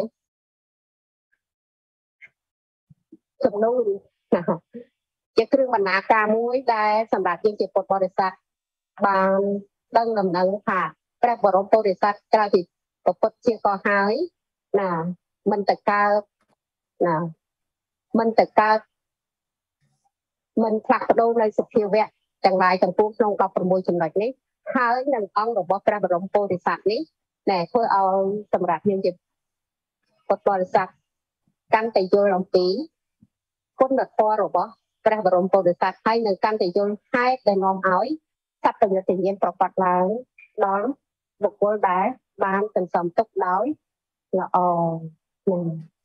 ចំណងជាគ្រឿងបណ្ណាការមួយដែលសម្រាប់យើងជាពុទ្ធបរិស័ទបានដឹងដំណឹងថាព្រះបរមពុទ្ធិសត្វក្រោយពីពុទ្ធជាកោហើយណាមិនតកើតណាមិនតកើតមិនផ្លាស់ប្ដូរនៅសភាវៈទាំងឡាយទាំងពួងក្នុងដប់ប្រាំមួយចំណុចនេះហើយនឹងអង្គរបស់ព្រះបរមពុទ្ធិសត្វនេះណែធ្វើឲ្យសម្រាប់យើងជាពុទ្ធបរិស័ទកាន់តែយល់អំពីគុណធម៌របស់ព្រះបរមពុទ្ធិសត្វហើយនៅកាន់តែយល់ហេតុដែលនាំឲ្យសត្វបញ្ញត្តិញ្ញាណប្រកបឡើងដល់បុគ្គលដែលបានសន្សំទុកដោយល្អនឹង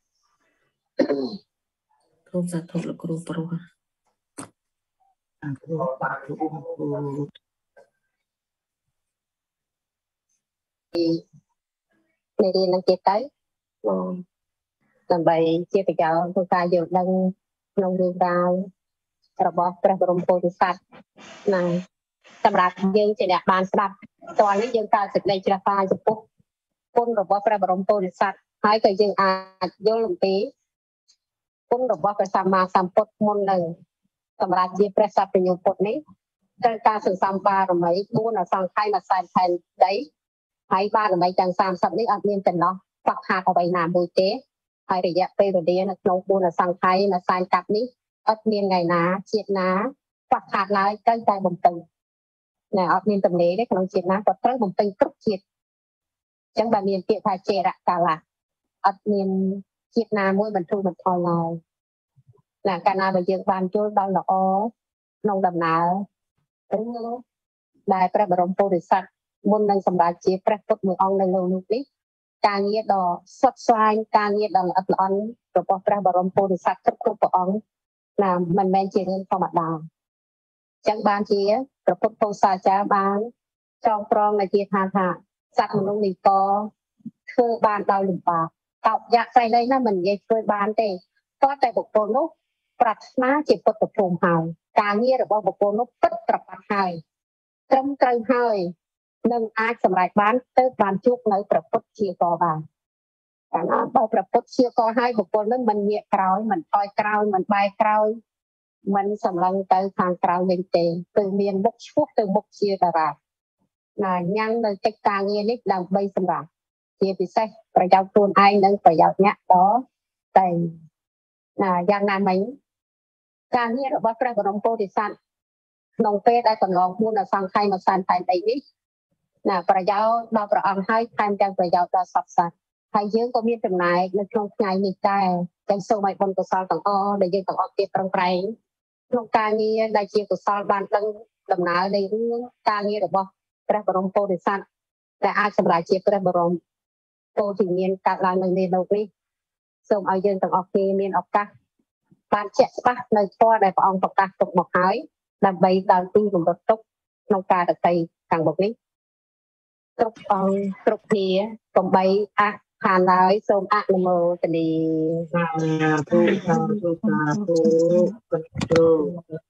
គ្រូសាធុលោកគ្រូព្រោះគ្រូបាទគ្រូគ្រូในเรียนនឹងទៀតទៅដើម្បីជាប្រយោជន៍ក្នុងការយល់ដឹងក្នុងរឿងរ៉ាវរបស់ព្រះបរមពុទ្ធិសត្វណាសម្រាប់យើងជាអ្នកបានស្ដាប់តើនេះយើងកើតសេចក្តីជ្រះថ្លាចំពោះគុណរបស់ព្រះបរមពុទ្ធិសត្វហើយក៏យើងអាចយល់អំពីគុណរបស់ព្រះសម្មាសម្ពុទ្ធមុននឹងសម្រាប់ជាព្រះសព្វញ្ញពុទ្ធនេះត្រូវការសន្សំបារមីបួនអសង្ខ័យមួយសែនផែនដីហើយបារមីទាំងសាមសិបនេះអត់មានចំណោះខ្វះខាតអ្វីណាមួយទេហើយរយៈពេលវេលានៅក្នុងបួនអសង្ខ័យមួយសែនកាប់នេះអត់មានថ្ងៃណាជាតិណាខ្វះខាតឡើយត្រូវតែបំពេញណែអត់មានតម្លេទេក្នុងជាតិណាក៏ត្រូវបំពេញគ្រប់ជាតិអញ្ចឹងបើមានពាក្យថាចេរកាលាអត់មានជាតិណាមួយបន្ធូរបន្ថយឡើយណាកាលណាបើយើងបានយល់ដល់ល្អក្នុងដំណើររឿងដែលព្រះបរមពុទ្ធិសត្វមុននឹងសម្រាប់ជាព្រះពុទ្ធមួយអង្គនៅលោកនេះការងារដ៏សុទ្ធសាយការងារដ៏ល្អិតល្អន់របស់ព្រះបរមពុទ្ធិសត្វគ្រប់គ្រប់ព្រះអង្គណាមិនមែនជារឿងធម្មតាអញ្ចឹងបានជាព្រះពុទ្ធពោធិសាចារ្យបានចងក្រងនៅជាថាថាសត្វមនុស្សនេះក៏ធ្វើបានដោយលំបាកតោកយ៉ាក់ស្រីនេះណាមិននិយាយធ្វើបានទេគាត់តែបុគ្គលនោះប្រាថ្នាជាពុទ្ធភូមិហើយការងាររបស់បុគ្គលនោះពិតប្រកបហើយត្រឹមត្រូវហើយនឹងអាចសម្រេចបានទៅបានជួបនៅព្រះពុទ្ធជាកបានកាលណាបើព្រះពុទ្ធជាកហើយបុគ្គលនឹងមិនងាកក្រោយមិនថយក្រោយមិនបែរក្រោយមិនសម្លឹងទៅខាងក្រៅវិញទេគឺមានមុខឈ្មោះទៅមុខជាតារាណាញ៉ាំងនៅកិច្ចការងារនេះដើម្បីសម្រាប់ជាពិសេសប្រយោជន៍ខ្លួនឯងនិងប្រយោជន៍អ្នកដទៃណាយ៉ាងណាមិញការងាររបស់ព្រះបរមពុទ្ធិសត្វក្នុងពេលដែលកន្លងបួនអសង្ខ័យមួយសែនផែនដីនេះណាប្រយោជន៍ដល់ព្រះអង្គហើយថែមទាំងប្រយោជន៍ដល់សត្វសត្វហើយយើងក៏មានចំណែកនៅក្នុងថ្ងៃនេះដែរទាំងសូមឲ្យបុណ្យកុសលទាំងអស់ដែលយើងទាំងអស់គ្នាប្រឹងប្រែងក្នុងការងារដែលជាកុសលបានដឹងដំណើរនៃរឿងការងាររបស់ព្រះបរមពុទ្ធិសត្វដែលអាចសម្រាប់ជាព្រះបរមពោធិញ្ញាណកើតឡើងនៅលើលោកនេះសូមឲ្យយើងទាំងអស់គ្នាមានឱកាសបានជាក់ច្បាស់នៅពណ៌ដែលព្រះអង្គប្រកាសទុកមកហើយដើម្បីដល់ទីរំលឹកទុកក្នុងការដតីខាងមុខនេះគ្រប់អង្គគ្រប់គ្នាកុំបីអះខានឡើយសូមអនុមោទនាសាធុសាធុសាធុ